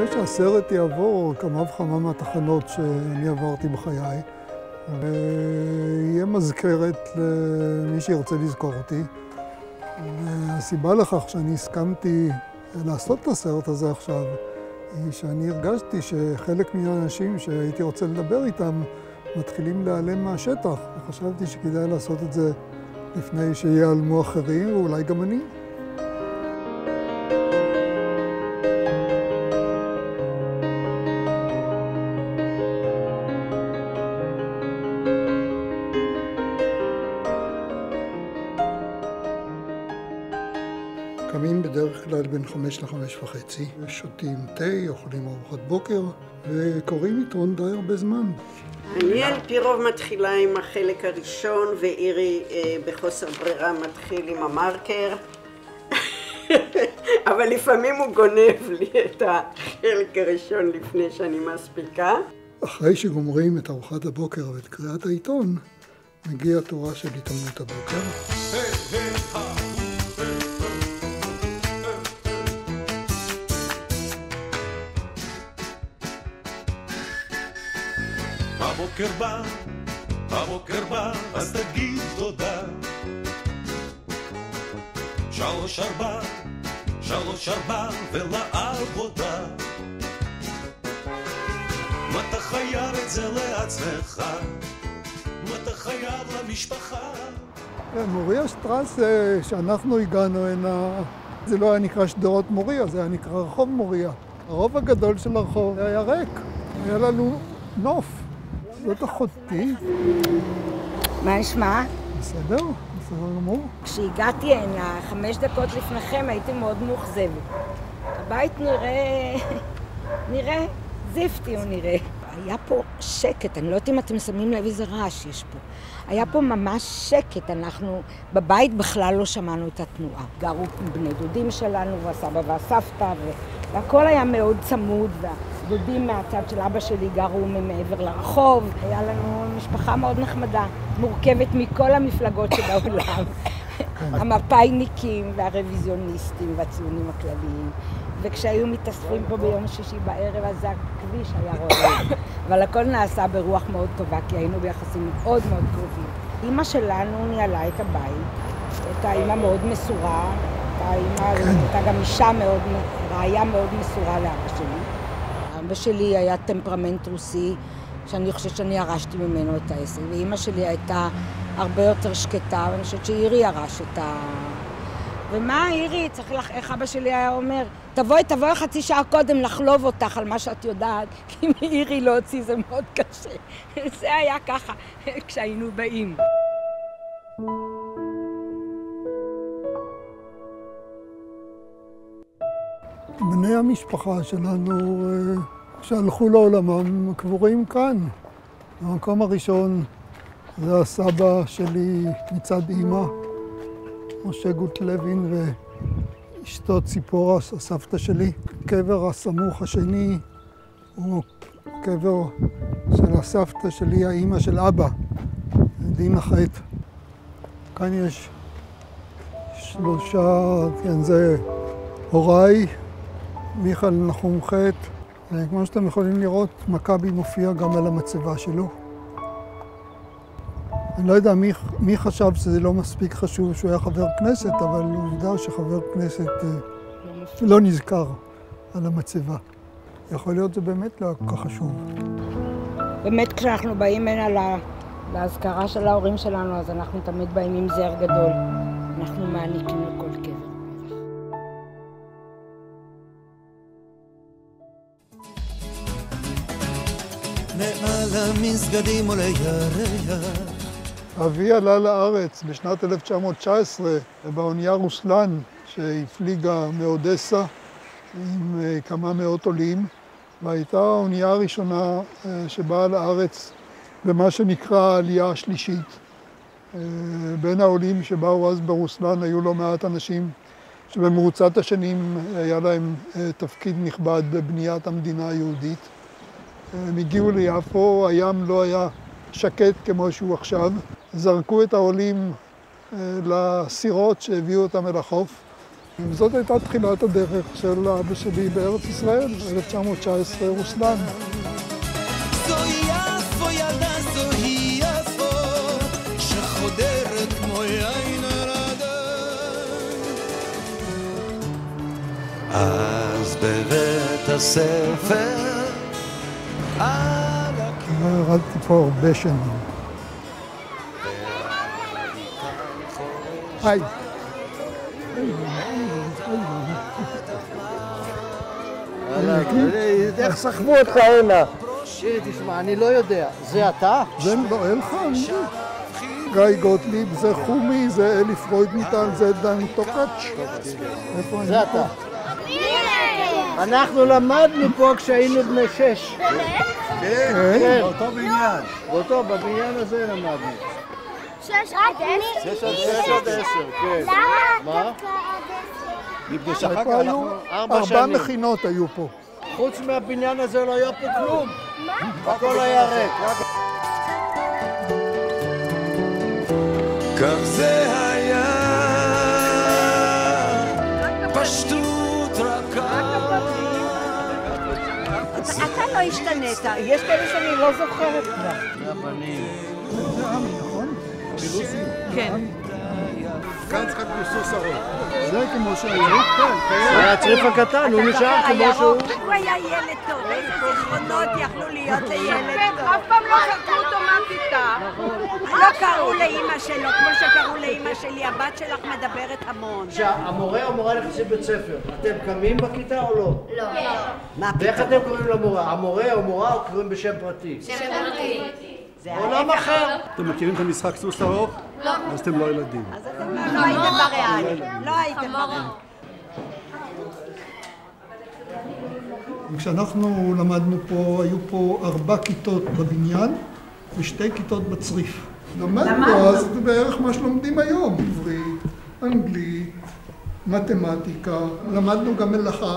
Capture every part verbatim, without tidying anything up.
מקווה שהסרט יעבור כמה וכמה מהתחנות שאני עברתי בחיי, ויהיה מזכרת למי שירצה לזכור אותי. והסיבה לכך שאני הסכמתי לעשות את הסרט הזה עכשיו, היא שאני הרגשתי שחלק מהאנשים שהייתי רוצה לדבר איתם מתחילים להיעלם מהשטח, וחשבתי שכדאי לעשות את זה לפני שיעלמו אחרים, ואולי גם אני. קמים בדרך כלל בין חמש לחמש וחצי, שותים תה, אוכלים ארוחת בוקר, וקוראים עיתון די הרבה זמן. אני על פי רוב מתחילה עם החלק הראשון, ואירי אה, בחוסר ברירה מתחיל עם המרקר. אבל לפעמים הוא גונב לי את החלק הראשון לפני שאני מספיקה. אחרי שגומרים את ארוחת הבוקר ואת קריאת העיתון, מגיע תורה של עיתונות הבוקר. הבוקר בא, הבוקר בא, אז תגיד תודה. שלוש ארבע, שלוש ארבע ולעבודה. מה אתה חייב את זה לעצמך? מה אתה חייב למשפחה? מוריה שטרס, שאנחנו הגענו הנה, זה לא היה נקרא שדרות מוריה, זה היה נקרא רחוב מוריה. הרוב הגדול של הרחוב היה ריק, היה לנו נוף. זאת אחותי. מה נשמע? בסדר, בסדר גמור. כשהגעתי הנה, חמש דקות לפניכם, הייתי מאוד מאוכזבת. הבית נראה... נראה... זיפטי הוא נראה. היה פה שקט, אני לא יודעת אם אתם שמים לב איזה רעש יש פה. היה פה ממש שקט, אנחנו בבית בכלל לא שמענו את התנועה. גרו בני דודים שלנו, והסבא והסבתא, והכל היה מאוד צמוד, והדודים מהצד של אבא שלי גרו ממעבר לרחוב. היה לנו משפחה מאוד נחמדה, מורכבת מכל המפלגות שבעולם. המפאיניקים והרוויזיוניסטים והציונים הכלליים. וכשהיו מתאספים פה ביום שישי בערב, אז הכביש היה רואה. אבל הכל נעשה ברוח מאוד טובה, כי היינו ביחסים מאוד מאוד קרובים. אמא שלנו ניהלה את הבית, הייתה אימא מאוד מסורה, הייתה גם אישה מאוד, רעיה מאוד מסורה לאבא שלי. אבא שלי היה טמפרמנט רוסי, שאני חושבת שאני ירשתי ממנו את העסק, ואמא שלי הייתה הרבה יותר שקטה, ואני חושבת שאירי ירש את ה... ומה אירי, צריך לך, איך אבא שלי היה אומר, תבואי, תבואי חצי שעה קודם לחלוב אותך על מה שאת יודעת, כי מאירי להוציא זה מאוד קשה. זה היה ככה כשהיינו באים. בני המשפחה שלנו שהלכו לעולמם קבורים כאן. במקום הראשון זה הסבא שלי מצד אמא, משה גוטלבין, ואשתו ציפורה, הסבתא שלי. קבר הסמוך השני הוא קבר של הסבתא שלי, האמא של אבא, דינה חית. כאן יש שלושה, כן, זה הוריי, מיכל נחום חית. כמו שאתם יכולים לראות, מכבי מופיע גם על המצבה שלו. אני לא יודע מי, מי חשב שזה לא מספיק חשוב שהוא היה חבר כנסת, אבל עובדה שחבר כנסת לא, לא נזכר על המצבה. יכול להיות זה באמת לא כל כך חשוב. באמת כשאנחנו באים הנה להזכרה של ההורים שלנו, אז אנחנו תמיד באים עם זר גדול. אנחנו מעניקים לכל קבר. מעל המסגדים עולה ירח. אבי עלה לארץ בשנת אלף תשע מאות תשע עשרה באונייה רוסלן שהפליגה מאודסה עם כמה מאות עולים, והייתה האונייה הראשונה שבאה לארץ במה שנקרא העלייה השלישית. בין העולים שבאו אז ברוסלן היו לא מעט אנשים שבמרוצת השנים היה להם תפקיד נכבד בבניית המדינה היהודית. הם הגיעו ליפו, הים לא היה שקט כמו שהוא עכשיו. זרקו את העולים לסירות שהביאו אותם אל החוף, וזאת הייתה תחילת הדרך של אבא שלי בארץ ישראל, אלף תשע מאות תשע עשרה, רוסלן. זוהי יפו ילדה, זוהי יפו, שחודרת כמו יין הרדן. אז בבית הספר על הקיר ירדתי פה הרבה שנים. היי. איך סחבו אותך הנה? שירי, תשמע, אני לא יודע. זה אתה? זה לא אלך, גיא גוטליב, זה חומי, זה אלי פרוידנטל, זה דני טוקאץ'. זה אתה. אנחנו למדנו פה כשהיינו בני שש. כן? באותו בניין. באותו, בבניין הזה למדנו. שש עד עשר? שש עד שש עד עשר, כן. מה? נפגש אחר כך, פה היו אנחנו ארבע ארבע שנים. מכינות היו פה. חוץ מהבניין הזה לא היה פה כלום. הכל היה ריק. כך זה היה, פשטות רכה. אתה לא השתנית, יש כאלה שאני לא זוכרת כבר. זה הבנים. זה עמי, נכון? כן. כאן צריכה פלוסוס ארוך. זה כמו שהיו? כן. זה היה הצריף הקטן, הוא נשאר כמו שהוא. הוא היה ילד טוב, איזה זיכרונות יכלו להיות לילד טוב. אף פעם לא זרקו אותו מהכיתה. לא קראו לאימא שלו, כמו שקראו לאימא שלי, הבת שלך מדברת המון. שהמורה או מורה נכנסים בית ספר, אתם קמים בכיתה או לא? לא. מה ואיך אתם קוראים למורה? המורה או מורה או קוראים בשם פרטי? שם פרטי. עולם אחר. אתם מכירים את המשחק סוס ארוך? לא. אז אתם לא ילדים. לא הייתם בריאלי, לא הייתם בריאלי. כשאנחנו למדנו פה, היו פה ארבע כיתות בבניין ושתי כיתות בצריף. למדנו אז בערך מה שלומדים היום, עברית, אנגלית, מתמטיקה, למדנו גם מלאכה,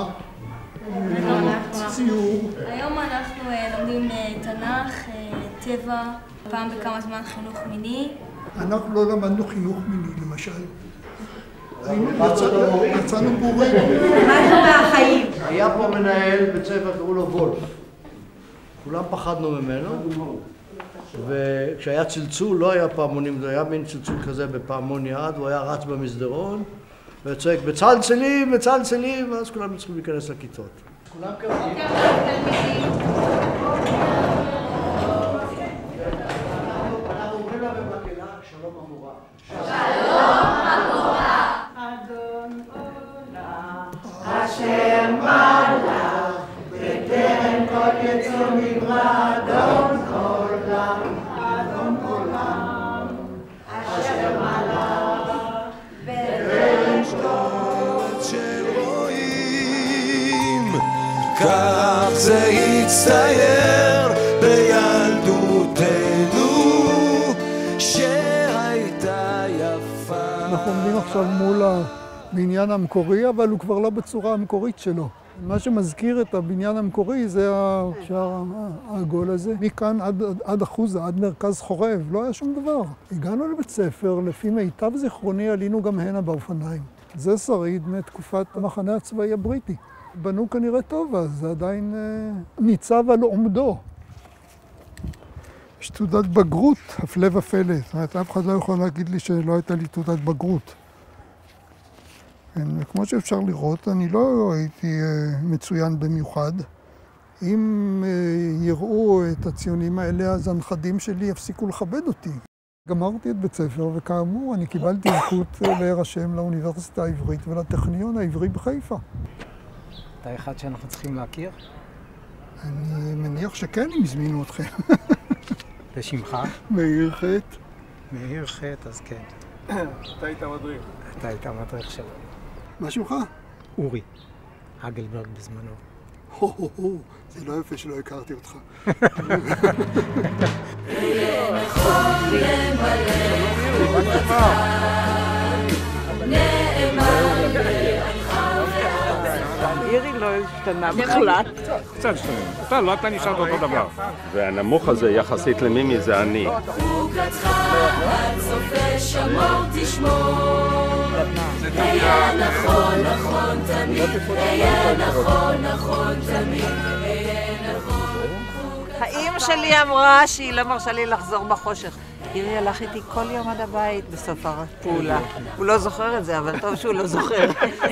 ציור. היום אנחנו לומדים תנ"ך, טבע, פעם בכמה זמן חינוך מיני. אנחנו לא למדנו חינוך מיני, למשל. יצאנו בורים. למדנו מהחיים. היה פה מנהל בית ספר, קראו לו וולף. כולם פחדנו ממנו. וכשהיה צלצול, לא היה פעמונים, זה היה מין צלצול כזה בפעמון יד, הוא היה רץ במסדרון וצועק בצלצלים, בצלצלים, ואז כולם צריכים להיכנס לכיתות. כולם קראו. אנחנו אומרים לה במקהלה, שלום המורה. שלום המורה. אדון עולם. אשר מלך בטרם כל יצור נברא אדון עולם. אדון עולם. אשר מלך בטרם כל שרואים, כך זה הצטייר בילדותנו שהייתה יפה. אנחנו עומדים עכשיו מול הבניין המקורי, אבל הוא כבר לא בצורה המקורית שלו. מה שמזכיר את הבניין המקורי זה השער העגול הזה. מכאן עד, עד אחוזה, עד מרכז חורב, לא היה שום דבר. הגענו לבית ספר, לפי מיטב זיכרוני עלינו גם הנה באופניים. זה שריד מתקופת המחנה הצבאי הבריטי. בנו כנראה טוב, אז זה עדיין אה, ניצב על עומדו. יש תעודת בגרות, הפלא ופלא. זאת אומרת, אף אחד לא יכול להגיד לי שלא הייתה לי תעודת בגרות. כן, וכמו שאפשר לראות, אני לא הייתי uh, מצוין במיוחד. אם uh, יראו את הציונים האלה, אז הנכדים שלי יפסיקו לכבד אותי. גמרתי את בית ספר, וכאמור, אני קיבלתי זכות uh, להירשם לאוניברסיטה העברית ולטכניון העברי בחיפה. אתה אחד שאנחנו צריכים להכיר? אני מניח שכן, אם הזמינו אתכם. ושמך? מאיר חטא. מאיר חטא, אז כן. אתה היית מדריך. אתה היית המדריך שלנו. מה שמך? אורי, אגלברג בזמנו. הו הו הו, זה לא יפה שלא הכרתי אותך. אירי לא השתנה בכלל. קצת שתיים. אתה לא, אתה נשארת אותו דבר. והנמוך הזה יחסית למימי זה אני. חוקתך עד סופי שמור תשמור גדנה. היה נכון, נכון תמיד, היה נכון, נכון תמיד, היה נכון. האמא שלי אמרה שהיא לא מרשה לי לחזור בחושך. אירי הלך איתי כל יום עד הבית בסוף הפעולה. הוא לא זוכר את זה, אבל טוב שהוא לא זוכר.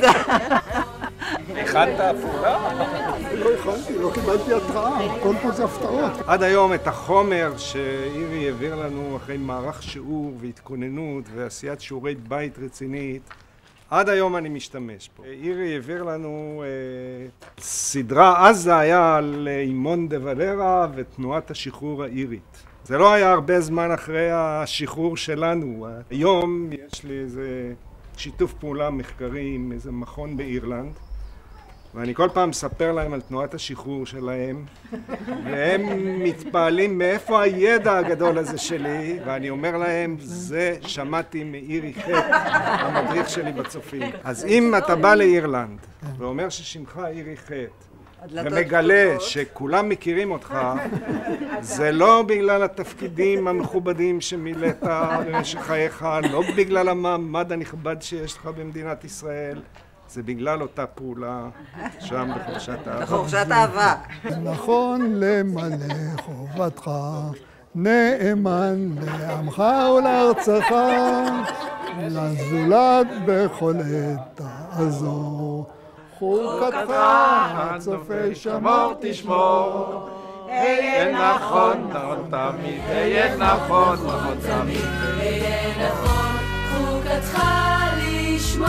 הכנת הפעולה? לא הכנתי, לא קיבלתי התראה, כל פה זה הפתעות. עד היום את החומר שאירי העביר לנו אחרי מערך שיעור והתכוננות ועשיית שיעורי בית רצינית, עד היום אני משתמש פה. אירי העביר לנו אה, סדרה, אז זה היה על אימון דה ולרה ותנועת השחרור האירית. זה לא היה הרבה זמן אחרי השחרור שלנו. היום יש לי איזה שיתוף פעולה מחקרי עם איזה מכון באירלנד, ואני כל פעם מספר להם על תנועת השחרור שלהם, והם מתפעלים מאיפה הידע הגדול הזה שלי, ואני אומר להם, זה שמעתי מאירי חט, המדריך שלי בצופים. אז אם אתה בא לאירלנד ואומר ששמך אירי חט, ומגלה שכולם מכירים אותך, זה לא בגלל התפקידים המכובדים שמילאת במשך חייך, לא בגלל המעמד הנכבד שיש לך במדינת ישראל, זה בגלל אותה פעולה שם בחורשת האהבה. בחורשת האהבה. נכון למלא חובתך, נאמן לעמך ולארצך, לזולת בכל עת תעזור. חוקתך הצופה שמור תשמור, היה נכון, נכון תמיד, היה נכון, נכון תמיד. היה נכון, חוקתך לשמור.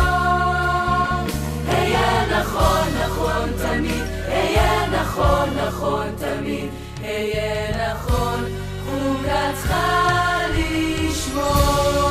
היה נכון, נכון תמיד, היה נכון, נכון תמיד, היה נכון, חוקתך לשמור.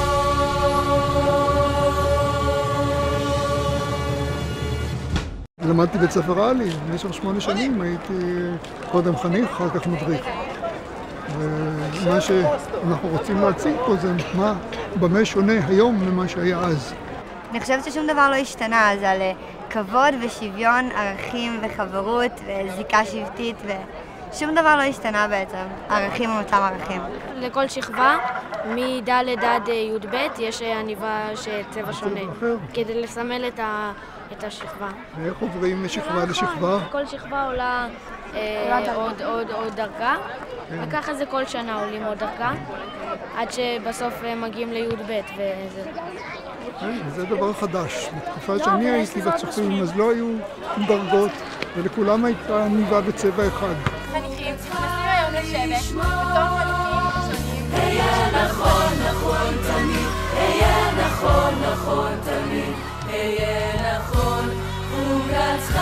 למדתי בית ספר עלי, במשך שמונה שנים הייתי קודם חניך, אחר כך מדריך. ומה שאנחנו רוצים להציג פה זה מה, במה שונה היום ממה שהיה אז. אני חושבת ששום דבר לא השתנה, אז על כבוד ושוויון, ערכים וחברות וזיקה שבטית ושום דבר לא השתנה בעצם, ערכים הם אותם ערכים. לכל שכבה, מד' עד י"ב יש עניבה של צבע שונה, כדי לסמל את ה... את השכבה. ואיך עוברים משכבה לשכבה? כל שכבה עולה אה, עוד, עוד, עוד דרגה, כן. וככה זה כל שנה עולים עוד דרגה, עד שבסוף מגיעים לי"ב וזה... כן, זה דבר חדש. בתקופה שאני הייתי בצופים, אז לא היו דרגות, ולכולם הייתה עניבה בצבע אחד. חניכים צריכים היום לשבת, בתור חניכים שונים. היה נכון, נכון תמיד, היה נכון, נכון תמיד. היה נכון, חוקתך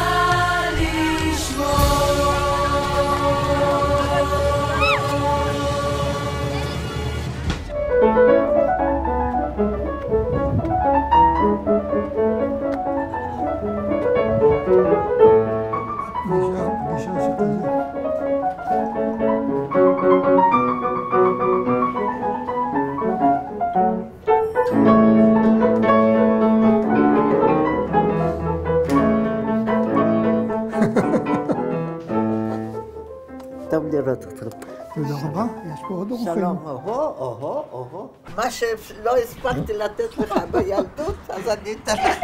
לשמור. פגישה שכזה. טוב לראות אותך. תודה רבה, יש פה עוד אורחים. שלום, אוהו, אוהו, אוהו. מה שלא הספקתי לתת לך בילדות, אז אני אתן לך.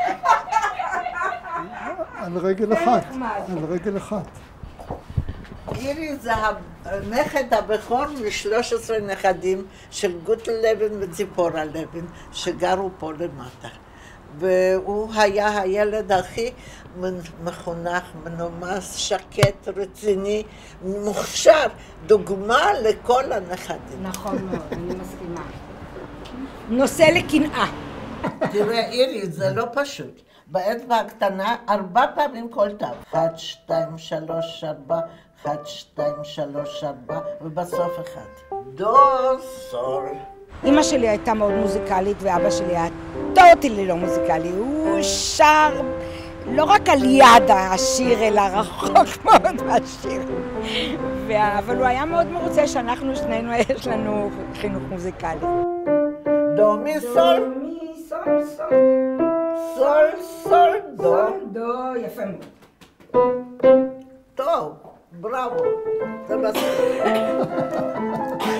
על רגל אחת, על רגל אחת. אירי זה הנכד הבכור משלוש עשרה נכדים של גוטל לוין וציפורה לוין, שגרו פה למטה. והוא היה הילד הכי מחונך, מנומס, שקט, רציני, מוכשר, דוגמה לכל הנכדים. נכון מאוד, אני מסכימה. נושא לקנאה. תראה, אירי, זה לא פשוט. באצבע הקטנה, ארבע פעמים כל תו. אחת, שתיים, שלוש, ארבע, אחת, שתיים, שלוש, ארבע, ובסוף אחד. דו, סול. אמא שלי הייתה מאוד מוזיקלית ואבא שלי היה טוטלי לא מוזיקלי. הוא שר לא רק על יד השיר, אלא רחוק מאוד מהשיר. אבל הוא היה מאוד מרוצה שאנחנו שנינו יש לנו חינוך מוזיקלי. דו, מי, סול. מי, סול, סול. סול, סול, דו. סול, דו, יפה מאוד. טוב, בראבו. זה בסדר.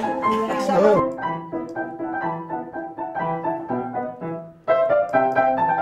עכשיו...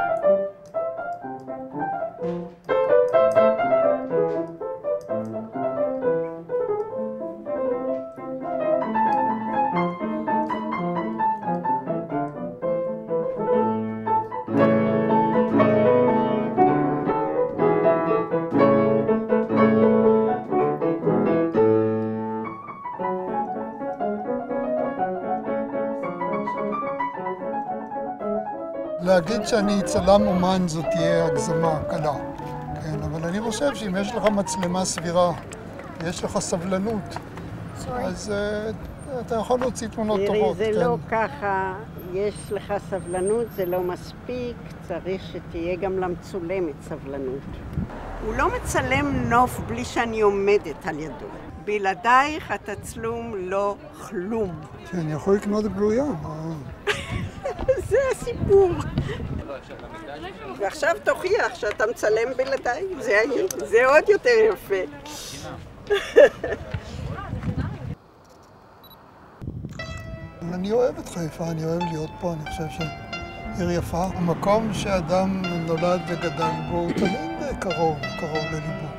להגיד שאני צלם אומן זאת תהיה הגזמה קלה. כן, אבל אני חושב שאם יש לך מצלמה סבירה, יש לך סבלנות, אז uh, אתה יכול להוציא תמונות טובות. זה כן. לא ככה, יש לך סבלנות, זה לא מספיק, צריך שתהיה גם למצולמת סבלנות. הוא לא מצלם נוף בלי שאני עומדת על ידו. בלעדייך התצלום לא כלום. אני יכול לקנות גלויה. זה הסיפור. ועכשיו תוכיח שאתה מצלם בלעדיי, זה, זה עוד יותר יפה. אני אוהב את חיפה, אני אוהב להיות פה, אני חושב שעיר יפה. המקום שאדם נולד וגדל בו הוא תמיד קרוב, קרוב לליבו.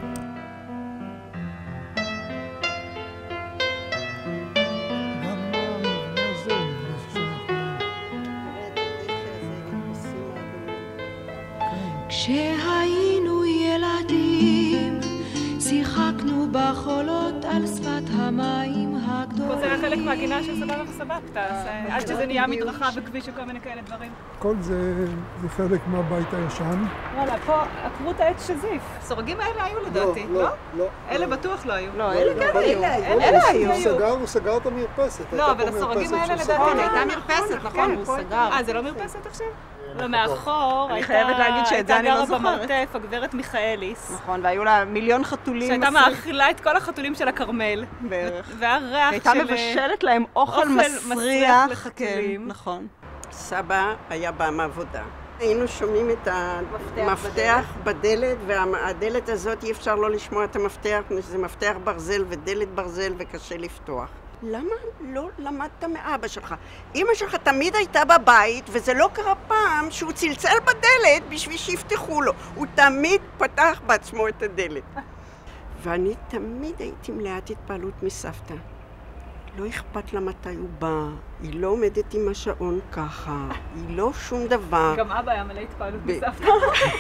כשהיינו ילדים, שיחקנו בחולות על שפת המים הגדולים. פה זה היה חלק מהגינה של סבבה וסבבתא, עד שזה נהיה מדרכה וכביש וכל מיני כאלה דברים. כל זה, זה חלק מהבית הישן. וואלה, פה עקרו את העץ שזיף. הסורגים האלה היו לדעתי, לא? לא. אלה בטוח לא היו. לא, אלה כן היו. אלה היו. הוא סגר, הוא סגר את המרפסת. לא, אבל הסורגים האלה לדעתי. הייתה מרפסת, נכון, הוא סגר. אה, זה לא מרפסת עכשיו? לא, מאחור, אני חייבת להגיד שאת זה אני לא זוכרת. הייתה גרה במרתף, הגברת מיכאליס. נכון, והיו לה מיליון חתולים. שהייתה מאכילה את כל החתולים של הכרמל. בערך. והיה ריח של... הייתה מבשלת להם אוכל מסריח לחתולים. נכון. סבא היה בא מעבודה. היינו שומעים את המפתח בדלת, והדלת הזאת אי אפשר לא לשמוע את המפתח, זה מפתח ברזל ודלת ברזל וקשה לפתוח. למה לא למדת מאבא שלך? אמא שלך תמיד הייתה בבית, וזה לא קרה פעם שהוא צלצל בדלת בשביל שיפתחו לו. הוא תמיד פתח בעצמו את הדלת. ואני תמיד הייתי מלאת התפעלות מסבתא. לא אכפת לה מתי הוא בא, היא לא עומדת עם השעון ככה, היא לא שום דבר. גם אבא היה מלא התפעלות מסבתא.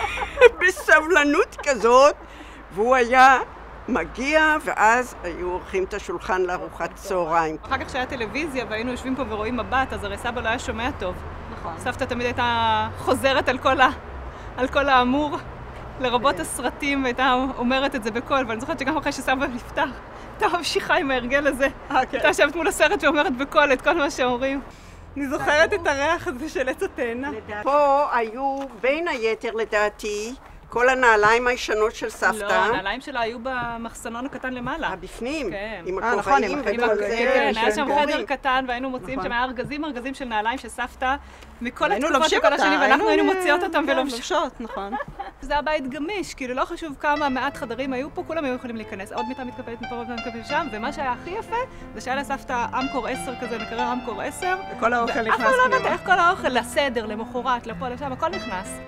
בסבלנות כזאת, והוא היה... מגיע, ואז היו עורכים את השולחן לארוחת צהריים. אחר כך שהיה טלוויזיה והיינו יושבים פה ורואים מבט, אז הרי סבא לא היה שומע טוב. נכון. סבתא תמיד הייתה חוזרת על כל, ה... על כל האמור, לרבות הסרטים, והייתה אומרת את זה בקול, ואני זוכרת שגם אחרי שסבא נפטר, הייתה ממשיכה עם ההרגל הזה. הייתה יושבת מול הסרט ואומרת בקול את כל מה שאומרים. אני זוכרת את הריח הזה של עץ התאנה. פה היו בין היתר לדעתי, כל הנעליים הישנות של סבתא. לא, הנעליים שלה היו במחסנון הקטן למעלה. בפנים? כן. עם הכובעים וכל זה. כן, היה שם חדר קטן והיינו מוצאים שם ארגזים ארגזים של נעליים של סבתא מכל התקופות וכל השנים, ואנחנו היינו מוציאות אותם ולובשות. נכון. זה היה בית גמיש, כאילו לא חשוב כמה מעט חדרים היו פה, כולם היו יכולים להיכנס. עוד מיטה מתקפלת מפה ומתקפלת שם, ומה שהיה הכי יפה זה שהיה לסבתא אמקור עשר כזה, מקרר אמקור עשר. וכל האוכל נכנס פנימה. אף פעם לא הבנתי איך כל האוכל, לסדר, למחרת, לפה, לשם, הכל נכנס.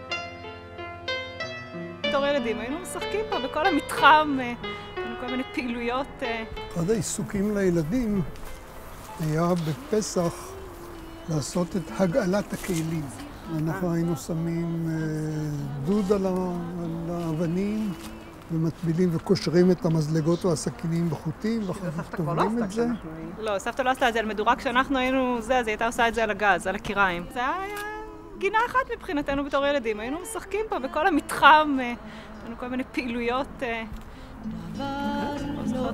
בתור ילדים, היינו משחקים פה בכל המתחם, כל מיני פעילויות. אחד העיסוקים לילדים היה בפסח לעשות את הגעלת הכלים. אנחנו היינו שמים דוד על האבנים ומטבילים וקושרים את המזלגות והסכינים בחוטים, ואחר כך טובלים את זה. לא, סבתא לא עשתה את זה על מדורה, כשאנחנו היינו זה, אז היא הייתה עושה את זה על הגז, על הקיריים. זה היה גינה אחת מבחינתנו בתור ילדים, היינו משחקים פה בכל המתחם, היינו כל מיני פעילויות. דבר לא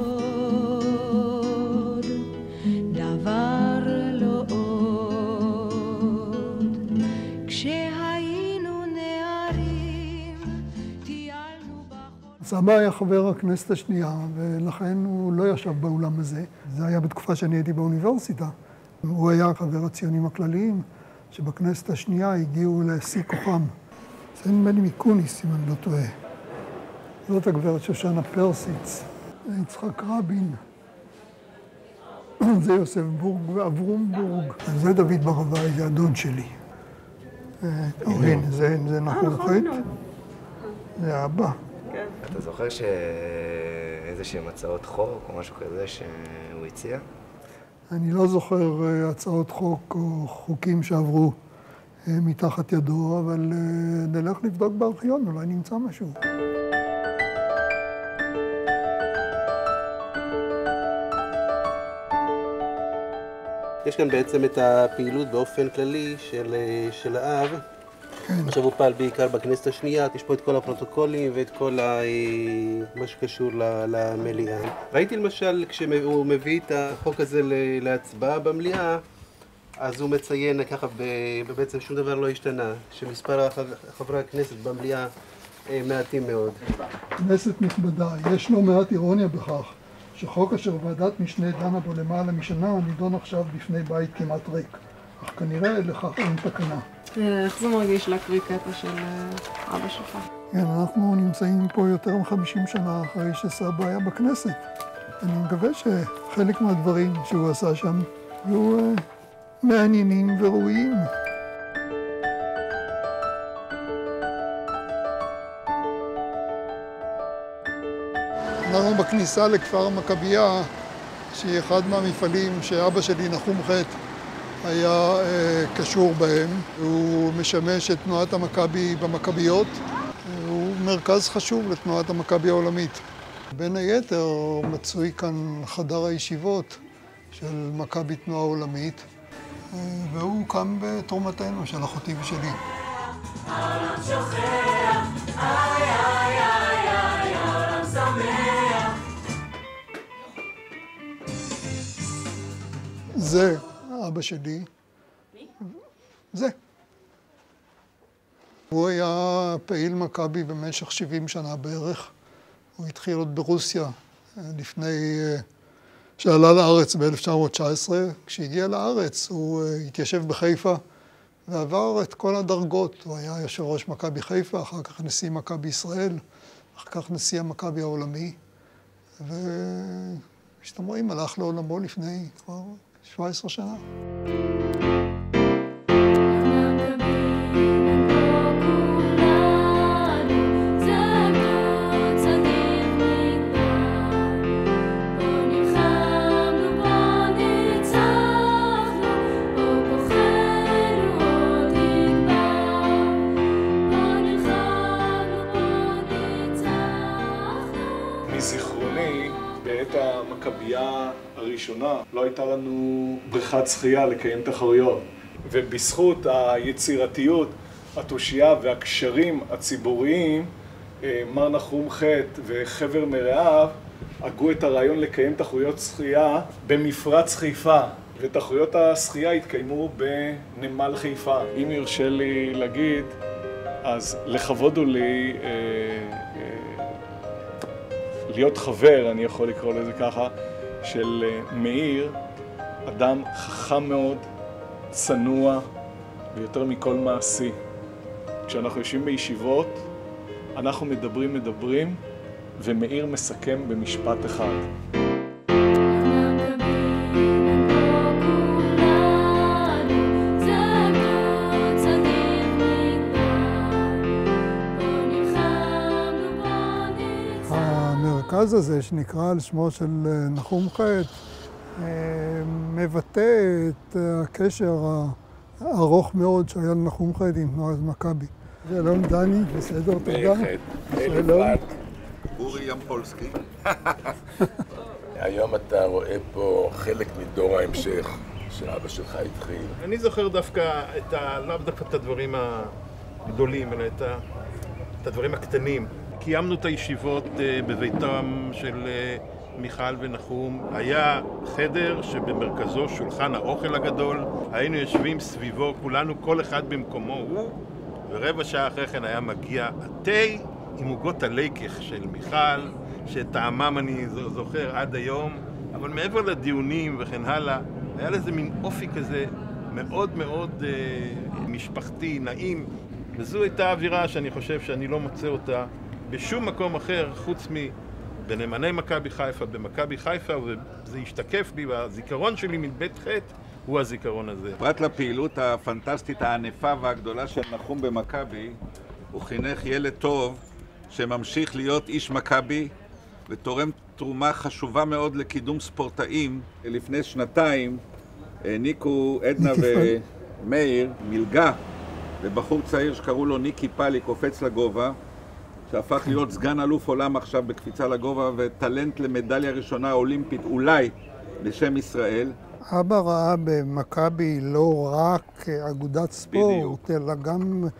עוד, דבר לא עוד, כשהיינו נערים, טיילנו בחול. סבא היה חבר הכנסת השנייה, ולכן הוא לא ישב באולם הזה. זה היה בתקופה שאני הייתי באוניברסיטה. הוא היה חבר הציונים הכלליים, שבכנסת השנייה הגיעו לשיא כוחם. זה נדמה לי מקוניס, אם אני לא טועה. זאת הגברת שושנה פרסיץ, זה יצחק רבין, זה יוסף בורג ואברום-בורג. זה דוד ברבאי, זה הדוד שלי. הנה, זה נחום-חית, זה אבא. אתה זוכר שאיזשהם הצעות חוק או משהו כזה שהוא הציע? אני לא זוכר הצעות חוק או חוקים שעברו מתחת ידו, אבל נלך לבדוק בארכיון, אולי נמצא משהו. יש כאן בעצם את הפעילות באופן כללי של, של האב, כן. עכשיו הוא פעל בעיקר בכנסת השנייה, יש פה את כל הפרוטוקולים ואת כל ה... מה שקשור למליאה. ראיתי למשל, כשהוא מביא את החוק הזה להצבעה במליאה, אז הוא מציין ככה, ובעצם שום דבר לא השתנה, שמספר חברי הכנסת במליאה מעטים מאוד. כנסת נכבדה, יש לא מעט אירוניה בכך שחוק אשר ועדת משנה דנה בו למעלה משנה נידון עכשיו בפני בית כמעט ריק, אך כנראה לכך אין תקנה. איך זה מרגיש להקריא קטע של אבא שלך? כן, אנחנו נמצאים פה יותר מ-חמישים שנה אחרי שסבא היה בכנסת. אני מקווה שחלק מהדברים שהוא עשה שם יהיו uh, מעניינים וראויים. אנחנו בכניסה לכפר מכבייה, שהיא אחד מהמפעלים שאבא שלי נחום חט היה uh, קשור בהם. הוא משמש את תנועת המכבי במכביות. הוא מרכז חשוב לתנועת המכבי העולמית. בין היתר מצוי כאן חדר הישיבות של מכבי תנועה עולמית, uh, והוא הוקם בתרומתנו של אחותי ושלי. העולם שוכח, איי איי איי איי, העולם שמח. זה אבא שלי. מי? זה. הוא היה פעיל מכבי במשך שבעים שנה בערך. הוא התחיל עוד ברוסיה לפני שעלה לארץ ב-אלף תשע מאות תשע עשרה. כשהגיע לארץ הוא התיישב בחיפה ועבר את כל הדרגות. הוא היה יושב ראש מכבי חיפה, אחר כך נשיא מכבי ישראל, אחר כך נשיא המכבי העולמי. ושאתם רואים, הלך לעולמו לפני כבר שבע עשרה שנה. מזיכרוני, בעת המכבייה הראשונה לא הייתה לנו בריכת שחייה לקיים תחרויות, ובזכות היצירתיות, התושייה והקשרים הציבוריים, מר נחום חט וחבר מרעיו הגו את הרעיון לקיים תחרויות שחייה במפרץ חיפה, ותחרויות השחייה התקיימו בנמל חיפה. אם ירשה לי להגיד, אז לכבוד הוא לי אה, אה, להיות חבר, אני יכול לקרוא לזה ככה, של מאיר, אדם חכם מאוד, צנוע ויותר מכל מעשי. כשאנחנו יושבים בישיבות, אנחנו מדברים מדברים, ומאיר מסכם במשפט אחד. המרכז הזה, שנקרא על שמו של נחום חט, מבטא את הקשר הארוך מאוד שהיה לנחום חט עם תנועת מכבי. שלום דני, בסדר, תודה. שלום. אורי ימפולסקי. היום אתה רואה פה חלק מדור ההמשך שאבא שלך התחיל. אני זוכר דווקא את ה... לאו דווקא את הדברים הגדולים, אלא את, ה... את הדברים הקטנים. קיימנו את הישיבות בביתם של מיכל ונחום. היה חדר שבמרכזו שולחן האוכל הגדול. היינו יושבים סביבו, כולנו, כל אחד במקומו הוא, ורבע שעה אחרי כן היה מגיע התה עם עוגות הלייקח של מיכל, שטעמם אני זוכר עד היום, אבל מעבר לדיונים וכן הלאה, היה לזה מין אופי כזה מאוד מאוד אה, משפחתי, נעים, וזו הייתה אווירה שאני חושב שאני לא מוצא אותה בשום מקום אחר חוץ מבנאמני מכבי חיפה, במכבי חיפה, וזה השתקף בי, והזיכרון שלי מבית חט הוא הזיכרון הזה. פרט לפעילות הפנטסטית הענפה והגדולה של נחום במכבי, הוא חינך ילד טוב שממשיך להיות איש מכבי ותורם תרומה חשובה מאוד לקידום ספורטאים. לפני שנתיים העניקו עדנה ומאיר מלגה לבחור צעיר שקראו לו ניקי פאלי, קופץ לגובה, שהפך להיות סגן אלוף עולם עכשיו בקפיצה לגובה וטלנט למדליה ראשונה אולימפית אולי בשם ישראל. אבא ראה במכבי לא רק אגודת ספורט, אלא גם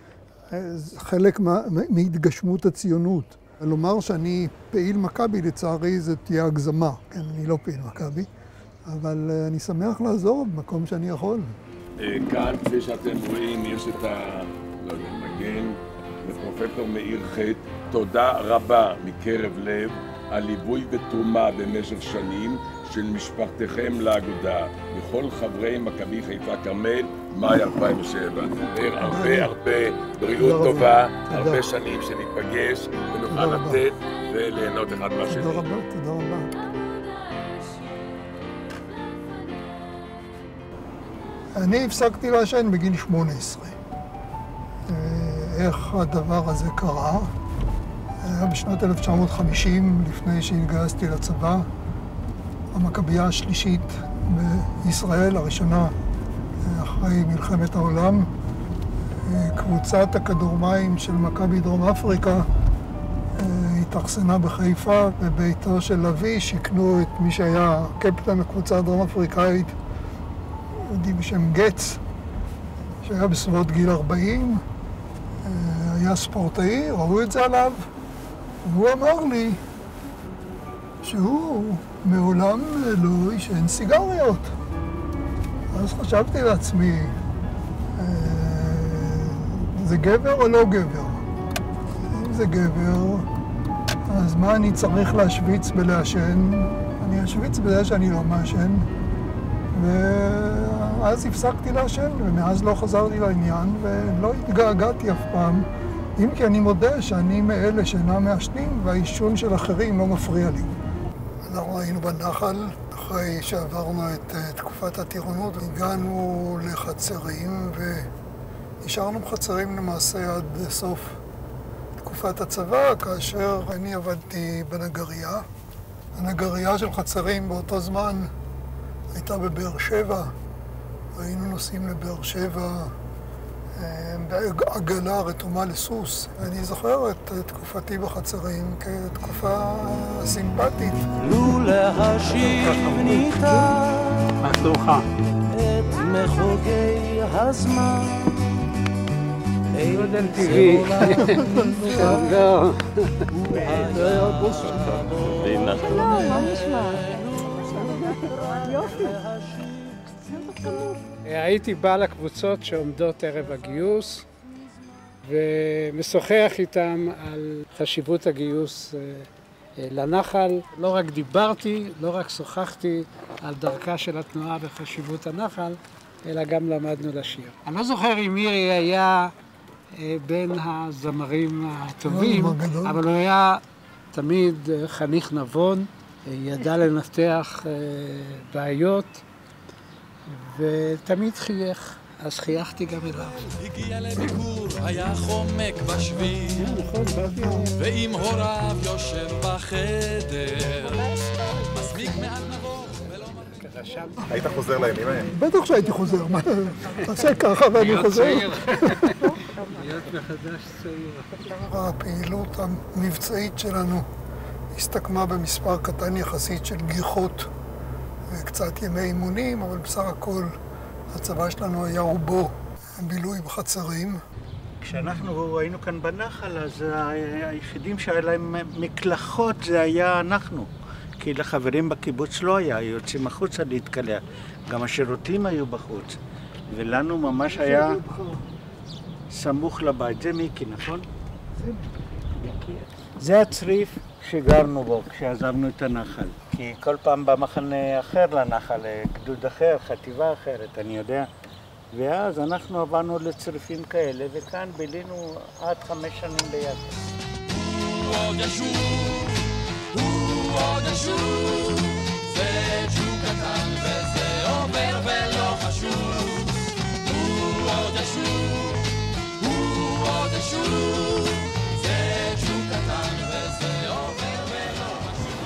חלק מהתגשמות הציונות. לומר שאני פעיל מכבי, לצערי, זה תהיה הגזמה. כן, אני לא פעיל מכבי, אבל אני שמח לעזור במקום שאני יכול. כאן, כפי שאתם רואים, יש את ה... לא יודע, מגן לפרופסור מאיר חט. תודה רבה מקרב לב על ליווי ותרומה במשך שנים של משפחתכם לאגודה, מכל חברי מכבי חיפה כרמל, מאי אלפיים ושבע. מאיר, הרבה הרבה בריאות טובה, הרבה שנים שניפגש ונוכל לתת וליהנות אחד מהשני. תודה רבה, תודה רבה. אני הפסקתי לעשן בגיל שמונה עשרה. איך הדבר הזה קרה? היה בשנת אלף תשע מאות וחמישים, לפני שהתגייסתי לצבא, המכבייה השלישית בישראל, הראשונה אחרי מלחמת העולם. קבוצת הכדורמים של מכבי דרום אפריקה התאכסנה בחיפה, בביתו של אבי שיכנו את מי שהיה קפטן הקבוצה הדרום אפריקאית, יהודי בשם גץ, שהיה בסביבות גיל ארבעים, היה ספורטאי, ראו את זה עליו, והוא אמר לי שהוא מעולם לא עישן סיגריות. אז חשבתי לעצמי, זה גבר או לא גבר? אם זה גבר, אז מה אני צריך להשוויץ בלעשן? אני אשוויץ בזה שאני לא מעשן. ואז הפסקתי לעשן, ומאז לא חזרתי לעניין, ולא התגעגעתי אף פעם. אם כי אני מודה שאני מאלה שאינם מעשנים, והעישון של אחרים לא מפריע לי. אנחנו היינו בנחל, אחרי שעברנו את תקופת הטירונות, הגענו לחצרים, ונשארנו בחצרים למעשה עד סוף תקופת הצבא, כאשר אני עבדתי בנגריה. הנגריה של חצרים באותו זמן הייתה בבאר שבע, והיינו נוסעים לבאר שבע בעגלה רתומה לסוס. ואני זוכר את תקופתי בחצרים כתקופה סימפטית. לו להשיב ניתן את מחוגי הזמן. גודל טבעי. לא. מה נשמע? יופי. הייתי בא לקבוצות שעומדות ערב הגיוס ומשוחח איתם על חשיבות הגיוס לנחל. לא רק דיברתי, לא רק שוחחתי על דרכה של התנועה וחשיבות הנחל, אלא גם למדנו לשיר. אני לא זוכר אם מירי היה בין הזמרים הטובים, אבל הוא היה תמיד חניך נבון, ידע לנתח בעיות, ותמיד חייך, אז חייכתי גם אליו. הגיע לביקור, היה חומק בשביל, ועם הוריו יושב בחדר, מסמיק מעט נבוך ולא מרגיש. היית חוזר לימים האלה? בטח שהייתי חוזר, תעשה ככה ואני חוזר. להיות מחדש צעיר. הפעילות המבצעית שלנו הסתכמה במספר קטן יחסית של גיחות וקצת ימי אימונים, אבל בסך הכל הצבא שלנו היה רובו בילוי בחצרים. כשאנחנו היינו כאן בנחל, אז היחידים שהיה להם מקלחות זה היה אנחנו. כי לחברים בקיבוץ לא היה, היו יוצאים החוצה להתקלח. גם השירותים היו בחוץ. ולנו ממש היה סמוך לבית. זה מיקי, נכון? זה הצריף שגרנו בו כשעזבנו את הנחל. כי כל פעם במחנה אחר לנחל, גדוד אחר, חטיבה אחרת, אני יודע. ואז אנחנו עברנו לצריפים כאלה, וכאן בילינו עד חמש שנים ביחד. הוא עוד ישוב, הוא עוד ישוב, זה ג'וק קטן וזה עובר ולא חשוב. הוא עוד ישוב, הוא עוד ישוב, זה ג'וק קטן וזה עובר ולא חשוב.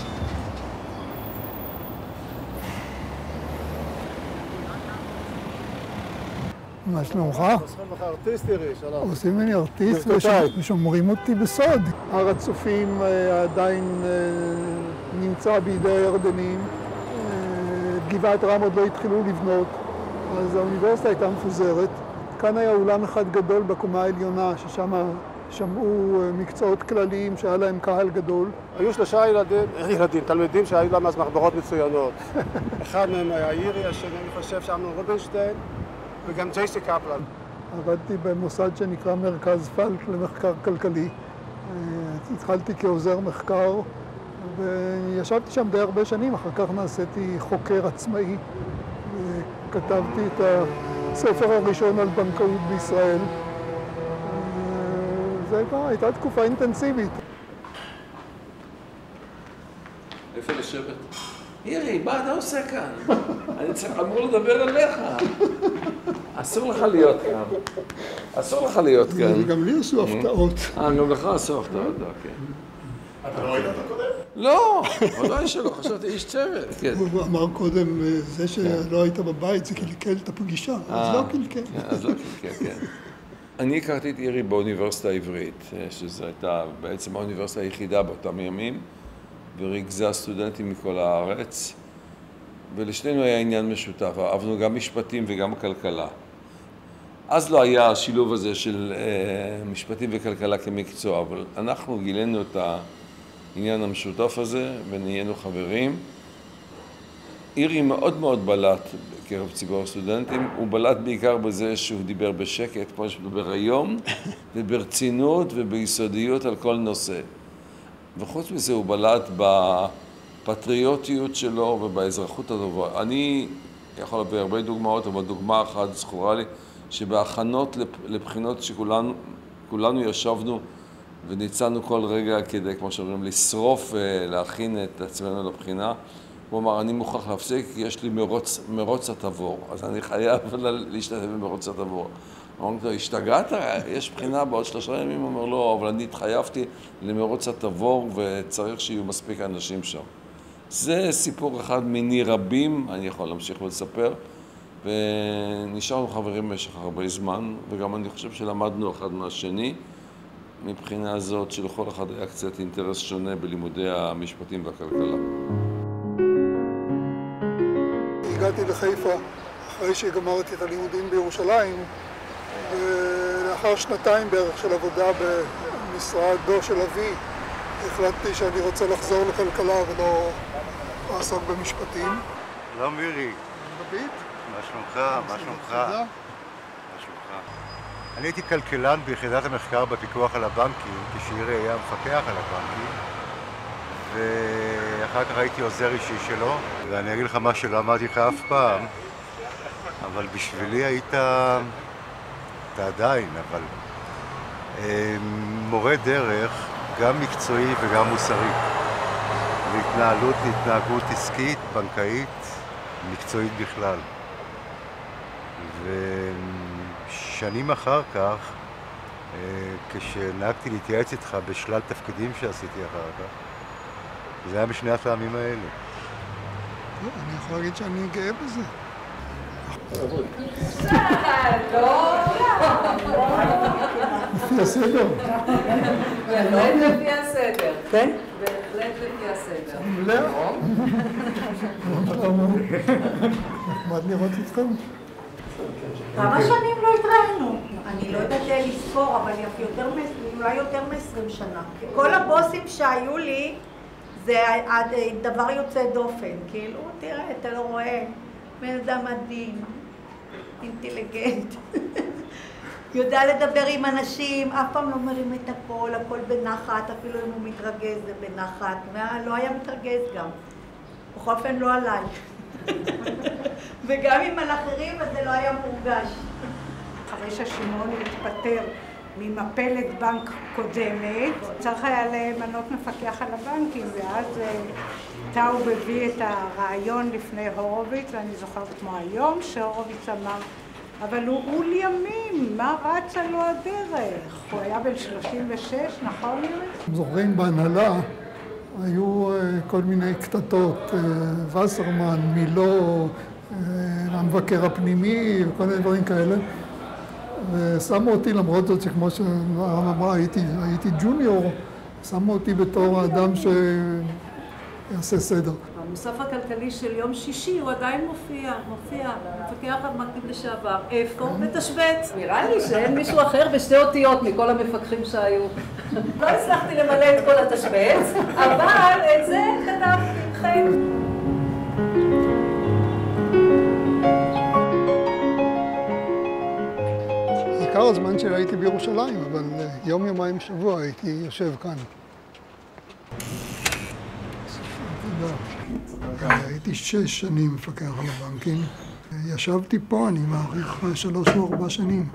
מה שלומך? עושים לך ארטיסט ירי, שלום. עושים ממני ארטיסט ושומרים אותי בסוד. הר הצופים עדיין נמצא בידי הירדנים. גבעת רם עוד לא התחילו לבנות, אז האוניברסיטה הייתה מפוזרת. כאן היה אולם אחד גדול בקומה העליונה, ששם שמעו מקצועות כלליים שהיה להם קהל גדול. היו שלושה ילדים, ילדים, תלמידים שהיו להם אז מחברות מצוינות. אחד מהם היה אירי, השני אני חושב שאמנון רובינשטיין, וגם ג'ייסי קפלן. עבדתי במוסד שנקרא מרכז פלק למחקר כלכלי. התחלתי כעוזר מחקר, וישבתי שם די הרבה שנים, אחר כך נעשיתי חוקר עצמאי. כתבתי את הספר הראשון על בנקאות בישראל. זה כבר הייתה תקופה אינטנסיבית. איפה לשבת? ירי, מה אתה עושה כאן? אני צריך אמור לדבר עליך. אסור לך להיות כאן. אסור לך להיות כאן. גם לי עשו הפתעות. אה, גם לך עשו הפתעות, אוקיי. אתה לא היית קודם? לא, ודאי שלא, חשבתי איש צוות. הוא אמר קודם, זה שלא היית בבית, זה קלקל את הפגישה. אז לא קלקל. אז לא קלקל, כן. אני הכרתי את אירי באוניברסיטה העברית, שזו הייתה בעצם האוניברסיטה היחידה באותם ימים, וריכזה סטודנטים מכל הארץ, ולשנינו היה עניין משותף, אהבנו גם משפטים וגם כלכלה. אז לא היה השילוב הזה של אה, משפטים וכלכלה כמקצוע, אבל אנחנו גילינו את העניין המשותף הזה ונהיינו חברים. אירי מאוד מאוד בלט בקרב ציבור הסטודנטים, הוא בלט בעיקר בזה שהוא דיבר בשקט, כמו שדובר היום, וברצינות וביסודיות על כל נושא. וחוץ מזה הוא בלט בפטריוטיות שלו ובאזרחות הטובה. אני יכול להביא הרבה דוגמאות, אבל דוגמה אחת זכורה לי, שבהכנות לבחינות שכולנו כולנו ישבנו וניצלנו כל רגע כדי, כמו שאומרים, לשרוף ולהכין את עצמנו לבחינה. הוא אמר, אני מוכרח להפסיק כי יש לי מרוץ, מרוץ התבור, אז אני חייב להשתתף במרוץ התבור. אמרנו לו, השתגעת? יש בחינה בעוד שלושה ימים? הוא אומר, לא, אבל אני התחייבתי למרוץ התבור וצריך שיהיו מספיק אנשים שם. זה סיפור אחד מיני רבים, אני יכול להמשיך ולספר, ונשארנו חברים במשך הרבה זמן, וגם אני חושב שלמדנו אחד מהשני, מבחינה הזאת שלכל אחד היה קצת אינטרס שונה בלימודי המשפטים והכלכלה. הגעתי לחיפה אחרי שגמרתי את הלימודים בירושלים, ולאחר שנתיים בערך של עבודה במשרדו של אבי, החלטתי שאני רוצה לחזור לכלכלה ולא לעסוק במשפטים. לא מירי. דוד? מה שלומך? מה שלומך? מה שלומך? אני הייתי כלכלן ביחידת המחקר בפיקוח על הבנקים, כשאירי היה מפקח על הבנקים, ואחר כך הייתי עוזר אישי שלו, ואני אגיד לך מה שלא אמרתי לך אף פעם, אבל בשבילי היית, אתה עדיין, אבל מורה דרך, גם מקצועי וגם מוסרי, להתנהלות, להתנהגות עסקית, בנקאית, מקצועית בכלל. ושנים אחר כך, כשנהגתי להתייעץ איתך בשלל תפקידים שעשיתי אחר כך, זה היה בשני הטעמים האלה. אני יכול להגיד שאני גאה בזה. לפי הסדר. בהחלט לפי הסדר. כן? בהחלט לפי הסדר. לא. נחמד לראות אתכם. כמה שנים לא התראינו? אני לא יודעת לספור, אבל אולי יותר מ-עשרים שנה. כל הבוסים שהיו לי, זה דבר יוצא דופן. כאילו, תראה, אתה לא רואה, בן אדם מדהים, אינטליגנט. יודע לדבר עם אנשים, אף פעם לא מרים את הכל, הכל בנחת, אפילו אם הוא מתרגז זה בנחת. לא היה מתרגז גם. בכל אופן לא עליי. וגם עם על אחרים, אז זה לא היה מורגש. אחרי ששמעון התפטר ממפלת בנק קודמת, צריך היה למנות מפקח על הבנקים, ואז טאוב הביא את הרעיון לפני הורוביץ, ואני זוכרת כמו היום שהורוביץ אמר, אבל הוא עול ימים, מה רצה לו הדרך? הוא היה בן שלושים ושש, נכון ירי? זוכרים בהנהלה, היו כל מיני קטטות, וסרמן, מילו, המבקר הפנימי וכל מיני דברים כאלה. ושמו אותי, למרות זאת שכמו שהרם אמרה, הייתי, הייתי ג'וניור, שמו אותי בתור האדם שיעשה סדר. במוסף הכלכלי של יום שישי הוא עדיין מופיע, מופיע, מפקח המקדים לשעבר. איפה? בתשבץ. נראה לי שאין מישהו אחר בשתי אותיות מכל המפקחים שהיו. לא הצלחתי למלא את כל התשבץ, אבל את זה כתבתי, חיים. עיקר הזמן שלי הייתי בירושלים, אבל יום יומיים בשבוע הייתי יושב כאן. הייתי שש שנים מפקח על הבנקים. ישבתי פה, אני מעריך שלוש או ארבע שנים.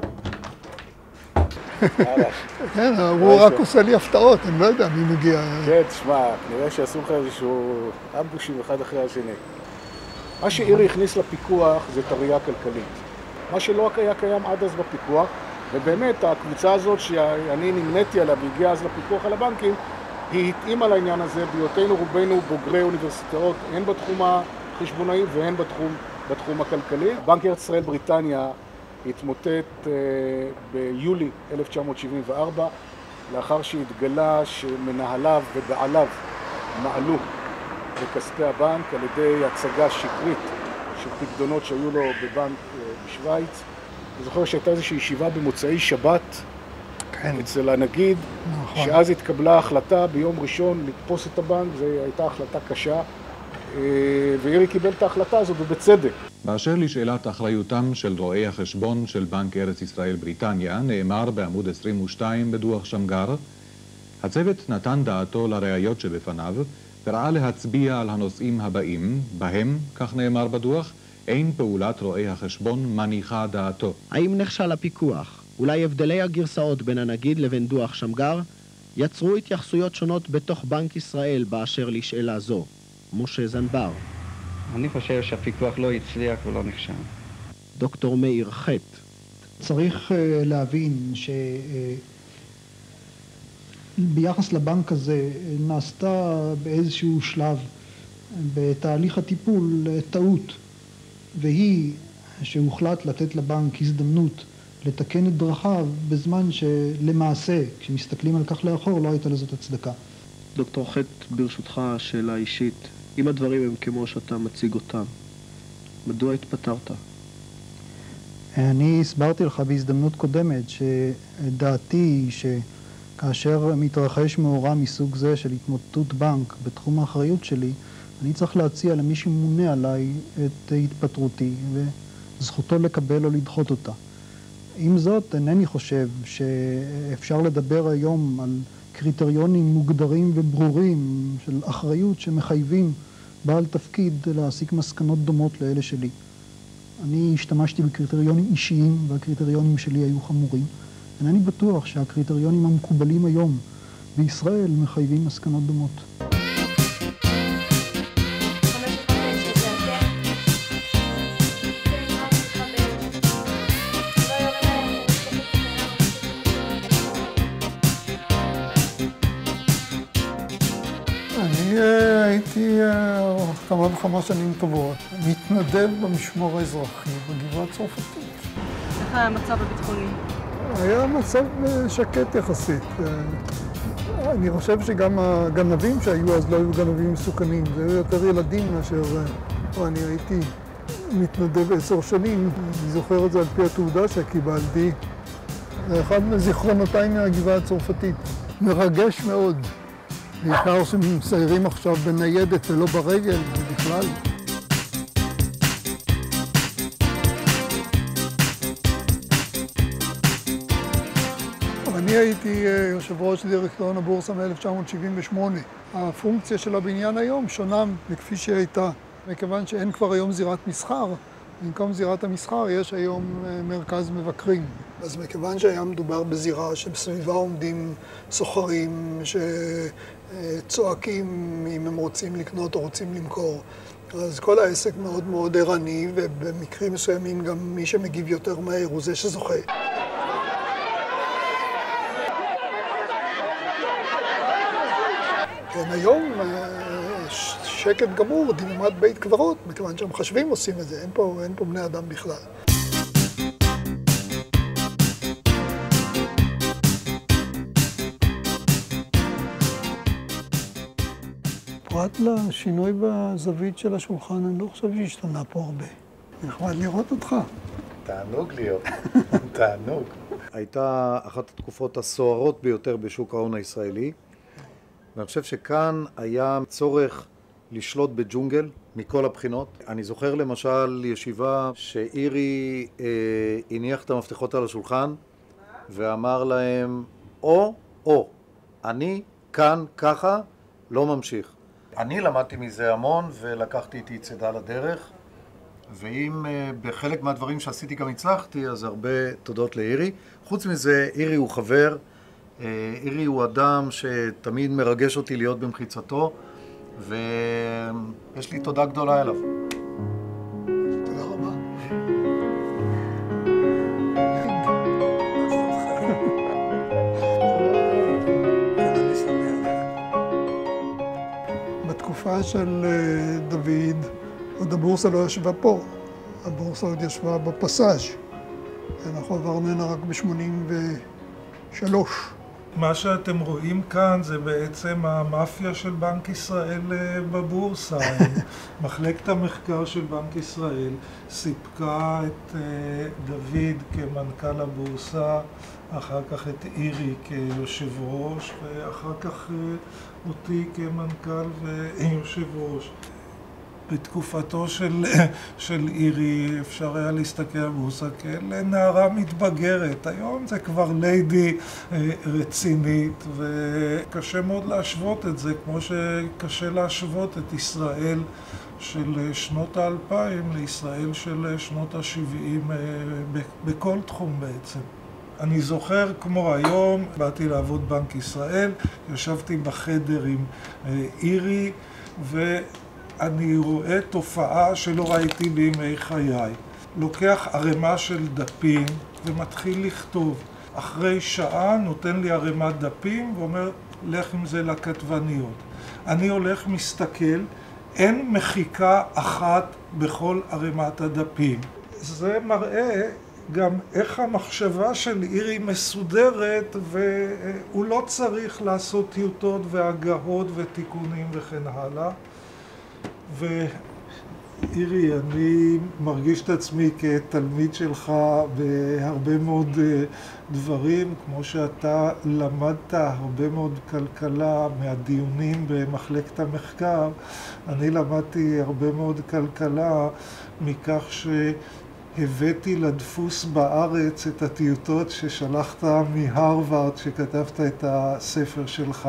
כן, הוא רק עושה לי הפתעות, אני לא יודע מי מגיע. כן, תשמע, נראה שעשו לך איזשהו אמבושים אחד אחרי השני. מה שאירי הכניס לפיקוח זה את הראייה הכלכלית. מה שלא היה קיים עד אז בפיקוח, ובאמת הקבוצה הזאת שאני נמניתי עליה והגיעה אז לפיקוח על הבנקים, היא התאימה לעניין הזה, בהיותנו רובנו בוגרי אוניברסיטאות, הן בתחום החשבונאי והן בתחום, בתחום הכלכלי. בנק ארץ ישראל בריטניה התמוטט אה, ביולי אלף תשע מאות שבעים וארבע, לאחר שהתגלה שמנהליו ובעליו מעלו בכספי הבנק על ידי הצגה שקרית של פקדונות שהיו לו בבנק אה, בשוויץ. אני זוכר שהייתה איזושהי ישיבה במוצאי שבת, כן. אצל הנגיד, נכון. שאז התקבלה החלטה ביום ראשון לתפוס את הבנק, זו הייתה החלטה קשה, ואירי קיבל את ההחלטה הזאת ובצדק. באשר לשאלת אחריותם של רואי החשבון של בנק ארץ ישראל בריטניה, נאמר בעמוד עשרים ושתיים בדוח שמגר, הצוות נתן דעתו לראיות שבפניו, וראה להצביע על הנושאים הבאים, בהם, כך נאמר בדוח, אין פעולת רואי החשבון מניחה דעתו. האם נכשל הפיקוח? אולי הבדלי הגרסאות בין הנגיד לבין דוח שמגר יצרו התייחסויות שונות בתוך בנק ישראל באשר לשאלה זו. משה זנבר. אני חושב שהפיקוח לא הצליח ולא נכשל. דוקטור מאיר חט. צריך uh, להבין שביחס uh, לבנק הזה נעשתה באיזשהו שלב בתהליך הטיפול טעות, והיא שהוחלט לתת לבנק הזדמנות לתקן את דרכיו בזמן שלמעשה, כשמסתכלים על כך לאחור, לא הייתה לזאת הצדקה. דוקטור חט, ברשותך שאלה אישית, אם הדברים הם כמו שאתה מציג אותם, מדוע התפטרת? אני הסברתי לך בהזדמנות קודמת שדעתי היא שכאשר מתרחש מאורע מסוג זה של התמוטטות בנק בתחום האחריות שלי, אני צריך להציע למי שממונה עליי את התפטרותי וזכותו לקבל או לדחות אותה. עם זאת, אינני חושב שאפשר לדבר היום על קריטריונים מוגדרים וברורים של אחריות שמחייבים בעל תפקיד להסיק מסקנות דומות לאלה שלי. אני השתמשתי בקריטריונים אישיים והקריטריונים שלי היו חמורים. אינני בטוח שהקריטריונים המקובלים היום בישראל מחייבים מסקנות דומות. הייתי כמה וכמה שנים טובות, מתנדב במשמר האזרחי בגבעה הצרפתית. איך היה המצב הביטחוני? היה מצב שקט יחסית. אני חושב שגם הגנבים שהיו אז לא היו גנבים מסוכנים, זה היו יותר ילדים מאשר... אני הייתי מתנדב עשר שנים, אני זוכר את זה על פי התעודה שקיבלתי. זה אחד מזיכרונותיי מהגבעה הצרפתית. מרגש מאוד. בעיקר שמסיירים עכשיו בניידת ולא ברגל, בכלל. אני הייתי יושב ראש דירקטוריון הבורסה מ-אלף תשע מאות שבעים ושמונה. הפונקציה של הבניין היום שונה מכפי שהייתה, מכיוון שאין כבר היום זירת מסחר. במקום זירת המסחר יש היום מרכז מבקרים. אז מכיוון שהיה מדובר בזירה שבסביבה עומדים סוחרים שצועקים אם הם רוצים לקנות או רוצים למכור, אז כל העסק מאוד מאוד ערני, ובמקרים מסוימים גם מי שמגיב יותר מהר הוא זה שזוכה. כן, היום שקט גמור, דממת בית קברות, מכיוון שהמחשבים עושים את זה, אין פה, אין פה בני אדם בכלל. פרט לשינוי בזווית של השולחן, אני לא חושב שהשתנה פה הרבה. נחמד לראות אותך. תענוג להיות, תענוג. הייתה אחת התקופות הסוערות ביותר בשוק ההון הישראלי, ואני חושב שכאן היה צורך לשלוט בג'ונגל מכל הבחינות. אני זוכר למשל ישיבה שאירי אה, הניח את המפתחות על השולחן ואמר להם או או, אני כאן ככה לא ממשיך. אני למדתי מזה המון ולקחתי איתי צידה לדרך, ואם uh, בחלק מהדברים שעשיתי גם הצלחתי, אז הרבה תודות לאירי. חוץ מזה, אירי הוא חבר, uh, אירי הוא אדם שתמיד מרגש אותי להיות במחיצתו, ויש לי תודה גדולה אליו. תודה רבה. בתקופה של דוד, עוד הבורסה לא ישבה פה, הבורסה עוד ישבה בפסאז'. אנחנו עברנו הנה רק ב-שמונים ושלוש. מה שאתם רואים כאן זה בעצם המאפיה של בנק ישראל בבורסה. מחלקת המחקר של בנק ישראל סיפקה את דוד כמנכ"ל הבורסה, אחר כך את אירי כיושב ראש, ואחר כך אותי כמנכ"ל ויושב ראש. בתקופתו של, של אירי אפשר היה להסתכל על בורסה כאל נערה מתבגרת. היום זה כבר ליידי רצינית, וקשה מאוד להשוות את זה, כמו שקשה להשוות את ישראל של שנות האלפיים לישראל של שנות השבעים בכל תחום בעצם. אני זוכר כמו היום, באתי לעבוד בנק ישראל, ישבתי בחדר עם אירי, ו... אני רואה תופעה שלא ראיתי בימי חיי. לוקח ערימה של דפים ומתחיל לכתוב. אחרי שעה נותן לי ערימת דפים ואומר, לך עם זה לכתבניות. אני הולך מסתכל, אין מחיקה אחת בכל ערימת הדפים. זה מראה גם איך המחשבה של אירי מסודרת, והוא לא צריך לעשות טיוטות והגהות ותיקונים וכן הלאה. ואירי, אני מרגיש את עצמי כתלמיד שלך בהרבה מאוד דברים, כמו שאתה למדת הרבה מאוד כלכלה מהדיונים במחלקת המחקר. אני למדתי הרבה מאוד כלכלה מכך שהבאתי לדפוס בארץ את הטיוטות ששלחת מהרווארד, שכתבת את הספר שלך.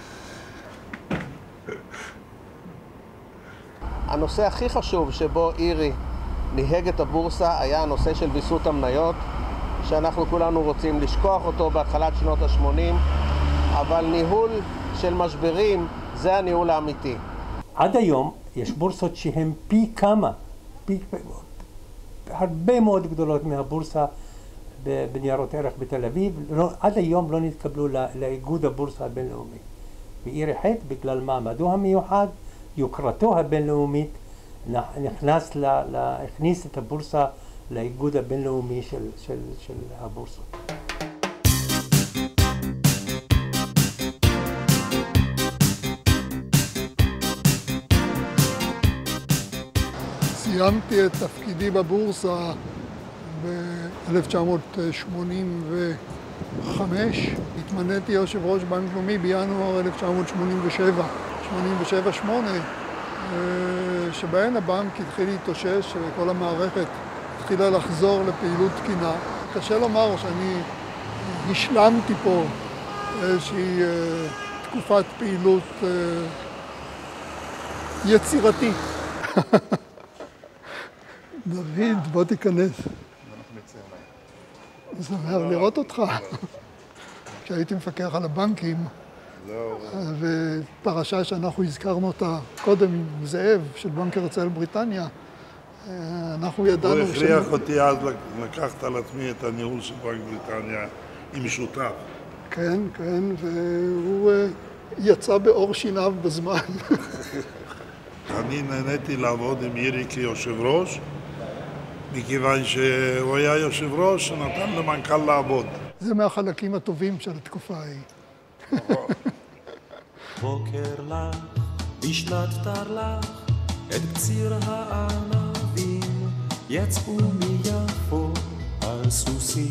הנושא הכי חשוב שבו אירי ניהג את הבורסה היה הנושא של ויסות המניות, שאנחנו כולנו רוצים לשכוח אותו בהתחלת שנות ה-שמונים, אבל ניהול של משברים זה הניהול האמיתי. עד היום יש בורסות שהן פי כמה, פי, הרבה מאוד גדולות מהבורסה בניירות ערך בתל אביב. לא, עד היום לא נתקבלו לאיגוד הבורסה הבינלאומי. ואירי חטא בגלל מעמדו המיוחד, יוקרתו הבינלאומית, נכנס ל, ל, הכניס את הבורסה לאיגוד הבינלאומי של, של, של הבורסות. סיימתי את תפקידי בבורסה ב-אלף תשע מאות שמונים וחמש. התמניתי יושב ראש בנק לאומי בינואר אלף תשע מאות שמונים ושבע. שמונים ושבע שמונה, שבהן הבנק התחיל להתאושש וכל המערכת התחילה לחזור לפעילות תקינה. קשה לומר שאני השלמתי פה איזושהי תקופת פעילות יצירתית. דוד, בוא תיכנס. שמח לראות אותך. כשהייתי מפקח על הבנקים, ופרשה שאנחנו הזכרנו אותה קודם, זאב, של בנק ארץ בריטניה, אנחנו ידענו... הוא הכריח אותי אז לקחת על עצמי את הניהול של בנק בריטניה עם שותף. כן, כן, והוא יצא באור שיניו בזמן. אני נהניתי לעבוד עם אירי כיושב ראש, מכיוון שהוא היה יושב ראש שנתן למנכ"ל לעבוד. זה מהחלקים הטובים של התקופה ההיא. בוקר לך, בשנת תרל"ח את קציר הענבים יצאו מיפו על סוסי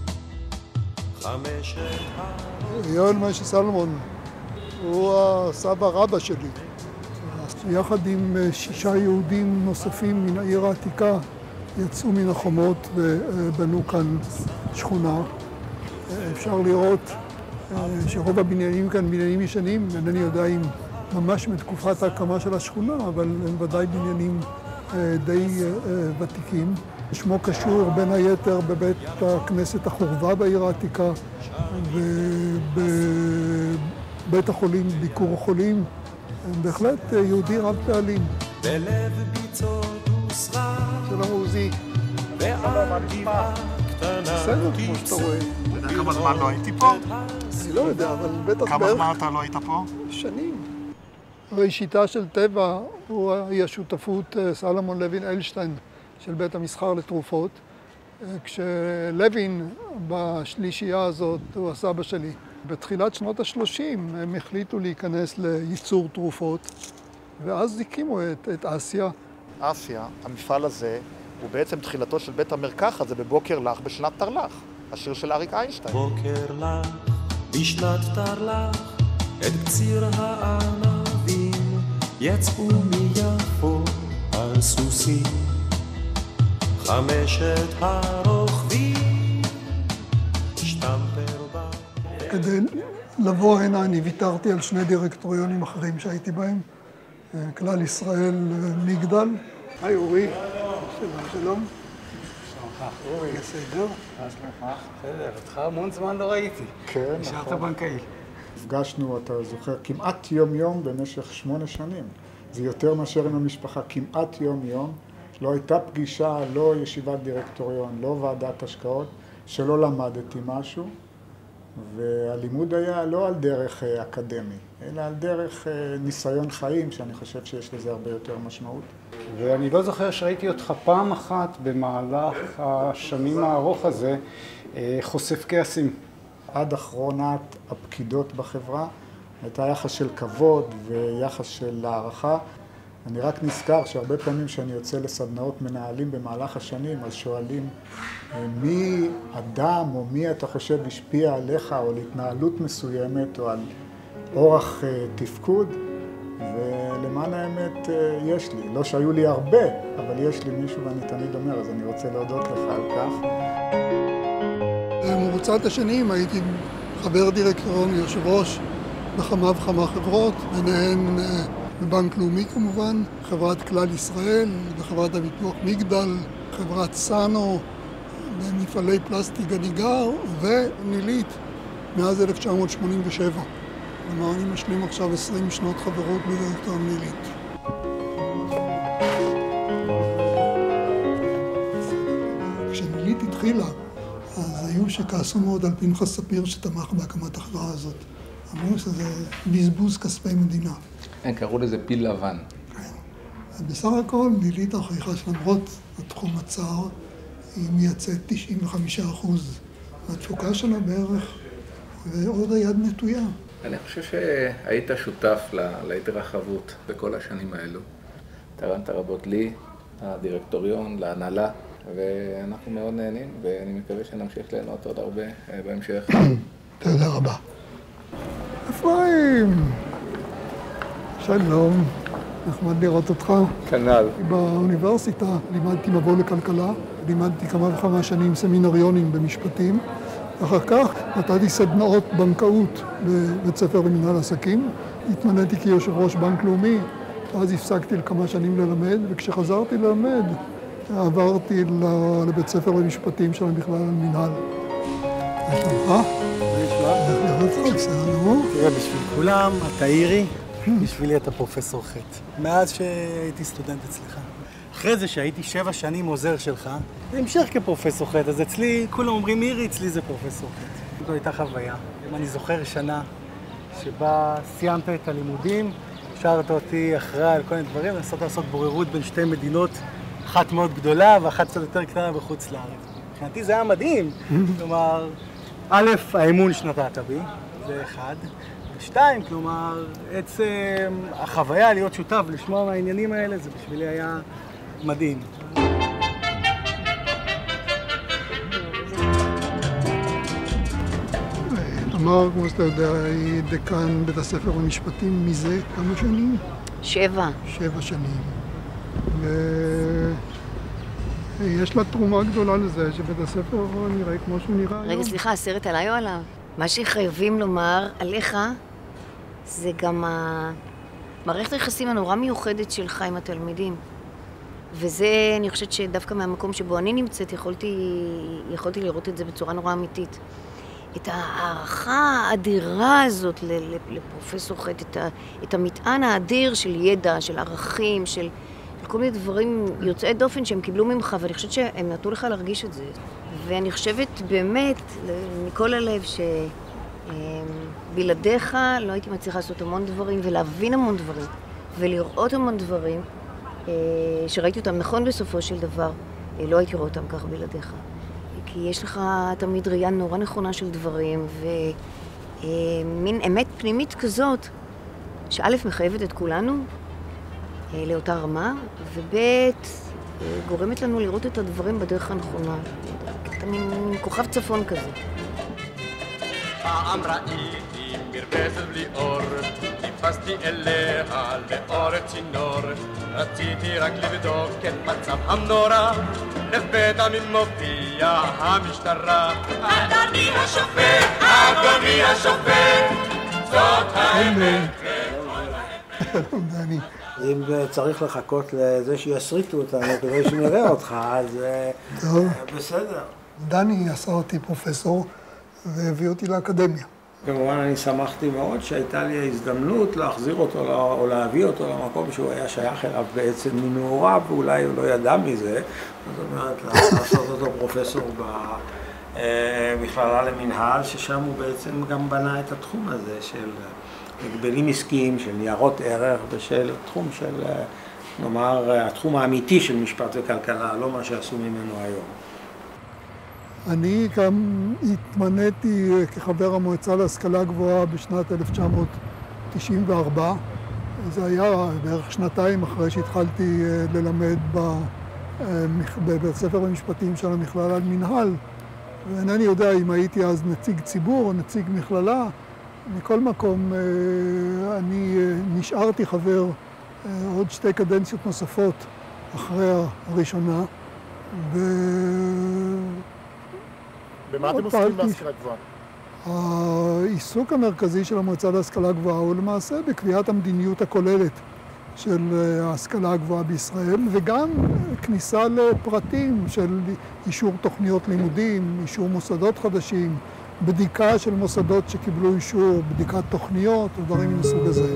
חמשת יואל משה סלומון הוא הסבא רבא שלי. יחד עם שישה יהודים נוספים מן העיר העתיקה יצאו מן החומות ובנו כאן שכונה. אפשר לראות שרוב הבניינים כאן בניינים ישנים, אינני יודע אם ממש מתקופת ההקמה של השכונה, אבל הם ודאי בניינים די ותיקים. שמו קשור בין היתר בבית הכנסת החורבה בעיר העתיקה ובבית החולים ביקור החולים. בהחלט יהודי רב פעלים. בלב ביצות וסרק שלום עוזי. ועל גבעה קטנה בסדר, כמו שאתה רואה. אתה יודע כמה זמן לא הייתי פה? אני לא יודע, אבל בטח בערך... כמה זמן אתה לא היית פה? שנים. ראשיתה של טבע היא השותפות סלומון לוין אלשטיין של בית המסחר לתרופות. כשלוין בשלישייה הזאת, הוא הסבא שלי, בתחילת שנות ה-שלושים הם החליטו להיכנס לייצור תרופות, ואז הקימו את, את אסיה. אסיה, המפעל הזה, הוא בעצם תחילתו של בית המרקחת, זה בבוקר לך בשנת תרל"ח, השיר של אריק איינשטיין. בוקר לך בשנת תרל"ח את קציר הענבים יצאו מיפו על סוסי חמשת הרוכבים שטמפר בה. כדי לבוא הנה אני ויתרתי על שני דירקטוריונים אחרים שהייתי בהם, כלל ישראל מגדל. היי אורי. שלום, שלום. שלומך. אורי. בסדר? מה שלומך? בסדר, אותך המון זמן לא ראיתי. כן, נכון. נשארת בנקאי. נפגשנו, אתה זוכר, כמעט יום-יום במשך שמונה שנים. זה יותר מאשר עם המשפחה, כמעט יום-יום. לא הייתה פגישה, לא ישיבת דירקטוריון, לא ועדת השקעות, שלא למדתי משהו. והלימוד היה לא על דרך אקדמי, אלא על דרך ניסיון חיים, שאני חושב שיש לזה הרבה יותר משמעות. ואני לא זוכר שראיתי אותך פעם אחת במהלך השנים הארוך הזה חושף כעסים. עד אחרונת הפקידות בחברה הייתה יחס של כבוד ויחס של הערכה. אני רק נזכר שהרבה פעמים שאני יוצא לסדנאות מנהלים במהלך השנים, אז שואלים מי אדם או מי אתה חושב השפיע עליך או על התנהלות מסוימת או על אורח תפקוד, ולמען האמת יש לי. לא שהיו לי הרבה, אבל יש לי מישהו ואני תמיד אומר, אז אני רוצה להודות לך על כך. במרוצת השנים הייתי חבר דירקטוריון יושב ראש בכמה וכמה חברות, ביניהן בבנק לאומי כמובן, חברת כלל ישראל, בחברת הביטוח מגדל, חברת סאנו, במפעלי פלסטיק גניגר ונילית מאז אלף תשע מאות שמונים ושבע. כלומר, אני משלים עכשיו עשרים שנות חברות בדירקטוריון נילית. כשנילית התחילה, אז היו שכעסו מאוד על פנחס ספיר שתמך בהקמת החברה הזאת. אמרו שזה בזבוז כספי מדינה. כן, קראו לזה פיל לבן. כן. אז בסך הכל נילית הוכיחה שלמרות התחום הצר, היא מייצאת תשעים וחמישה אחוז מהתפוקה שלה בערך, ועוד היד נטויה. אני חושב שהיית שותף להתרחבות בכל השנים האלו. תרמת רבות לי, הדירקטוריון, להנהלה, ואנחנו מאוד נהנים, ואני מקווה שנמשיך ליהנות עוד הרבה בהמשך. תודה רבה. אפרים! שלום, נחמד לראות אותך. כנ"ל. באוניברסיטה לימדתי מבוא לכלכלה, לימדתי כמה וכמה שנים סמינריונים במשפטים. אחר כך נתתי סדנאות בנקאות בבית ספר למנהל עסקים. התמניתי כיושב ראש בנק לאומי, אז הפסקתי לכמה שנים ללמד, וכשחזרתי ללמד עברתי לבית ספר למשפטים של המכללה למנהל. יש לך? מה נשמע? איך לראות לך? בסדר, נו? תראה, בשביל כולם אתה אירי, בשבילי אתה פרופסור ח'. מאז שהייתי סטודנט אצלך. אחרי זה שהייתי שבע שנים עוזר שלך, זה המשך כפרופסור ח', אז אצלי, כולם אומרים אירי, אצלי זה פרופסור ח'. זו הייתה חוויה. אם אני זוכר שנה שבה סיימת את הלימודים, השארת אותי אחראי על כל מיני דברים, ונסעת לעשות בוררות בין שתי מדינות, אחת מאוד גדולה ואחת קצת יותר קטנה בחוץ לארץ. מבחינתי זה היה מדהים. כלומר, א', האמון שנתת בי, זה אחד. שתיים, כלומר, עצם החוויה להיות שותף, לשמוע מהעניינים האלה, זה בשבילי היה מדהים. תמר, כמו שאתה יודע, היא דיקן בית הספר למשפטים מזה כמה שנים? שבע. שבע שנים. ויש לה תרומה גדולה לזה, שבית הספר נראה כמו שהוא נראה היום. רגע, סליחה, הסרט עליי או עליו? מה שחייבים לומר עליך, זה גם המערכת היחסים הנורא מיוחדת שלך עם התלמידים. וזה, אני חושבת שדווקא מהמקום שבו אני נמצאת, יכולתי, יכולתי לראות את זה בצורה נורא אמיתית. את הערכה האדירה הזאת לפרופסור חט, את, את המטען האדיר של ידע, של ערכים, של, של כל מיני דברים יוצאי דופן שהם קיבלו ממך, ואני חושבת שהם נתנו לך להרגיש את זה. ואני חושבת באמת, מכל הלב, שבלעדיך לא הייתי מצליחה לעשות המון דברים ולהבין המון דברים ולראות המון דברים שראיתי אותם נכון בסופו של דבר, לא הייתי רואה אותם כך בלעדיך. כי יש לך תמיד ראייה נורא נכונה של דברים, ומין אמת פנימית כזאת, שא' מחייבת את כולנו לאותה רמה, וב' גורמת לנו לראות את הדברים בדרך הנכונה. אתה מין כוכב צפון כזה. פעם ראיתי מרפסת בלי אור, טיפסתי אליה לאורך צינור, רציתי רק לבדוק את מצב המנורה, לפתע ממופיע המשטרה. אדוני השופט, אדוני השופט, זאת האמת. אם צריך לחכות לזה שיסריטו אותנו כדי שנראה אותך, אז בסדר. דני עשה אותי פרופסור והביא אותי לאקדמיה. כמובן אני שמחתי מאוד שהייתה לי ההזדמנות להחזיר אותו או להביא אותו למקום שהוא היה שייך אליו בעצם מנעוריו, ואולי הוא לא ידע מזה. זאת אומרת, לעשות אותו פרופסור במכללה למנהל, ששם הוא בעצם גם בנה את התחום הזה של הגבלים עסקיים, של ניירות ערך ושל תחום של, נאמר, התחום האמיתי של משפט וכלכלה, לא מה שעשו ממנו היום. אני גם התמניתי כחבר המועצה להשכלה גבוהה בשנת אלף תשע מאות תשעים וארבע. זה היה בערך שנתיים אחרי שהתחלתי ללמד בבית ספר למשפטים של המכללה למנהל. ואינני יודע אם הייתי אז נציג ציבור או נציג מכללה. מכל מקום, אני נשארתי חבר עוד שתי קדנציות נוספות אחרי הראשונה. ו... במה אתם עוסקים בהשכלה גבוהה? העיסוק המרכזי של המועצה להשכלה גבוהה הוא למעשה בקביעת המדיניות הכוללת של ההשכלה הגבוהה בישראל, וגם כניסה לפרטים של אישור תוכניות לימודים, אישור מוסדות חדשים, בדיקה של מוסדות שקיבלו אישור, בדיקת תוכניות ודברים מסוג הזה.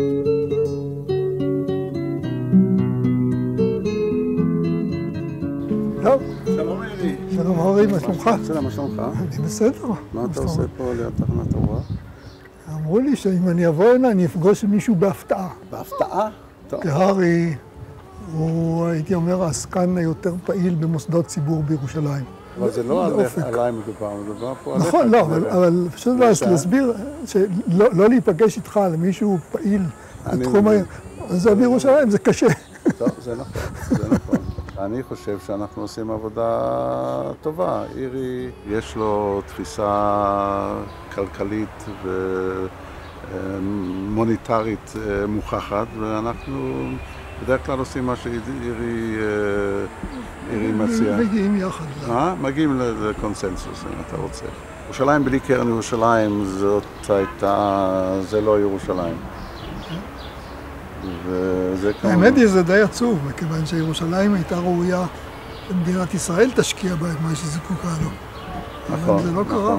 טוב. שלום אלי. שלום ארי, מה שלומך? שלום, מה שלומך? אני בסדר. מה אתה עושה פה ליד תחנת הרוח? אמרו לי שאם אני אבוא הנה אני אפגוש מישהו בהפתעה. בהפתעה? טוב. הארי הוא, הייתי אומר, העסקן היותר פעיל במוסדות ציבור בירושלים. אבל זה לא עליי מדובר, מדובר פה עליך. נכון, לא, אבל פשוט להסביר שלא להיפגש איתך למישהו פעיל בתחום היום, זה בירושלים, זה קשה. טוב, זה נכון, זה נכון. אני חושב שאנחנו עושים עבודה טובה. אירי, יש לו תפיסה כלכלית ומוניטרית מוכחת, ואנחנו בדרך כלל עושים מה שאירי מציע. מגיעים יחד. מה? מגיעים לקונסנסוס, אם אתה רוצה. ירושלים בלי קרן ירושלים, זאת הייתה, זה לא ירושלים. האמת היא, זה די עצוב, מכיוון שירושלים הייתה ראויה במדינת ישראל תשקיע בה את מה שזקוקה לו. נכון, זה לא קרה.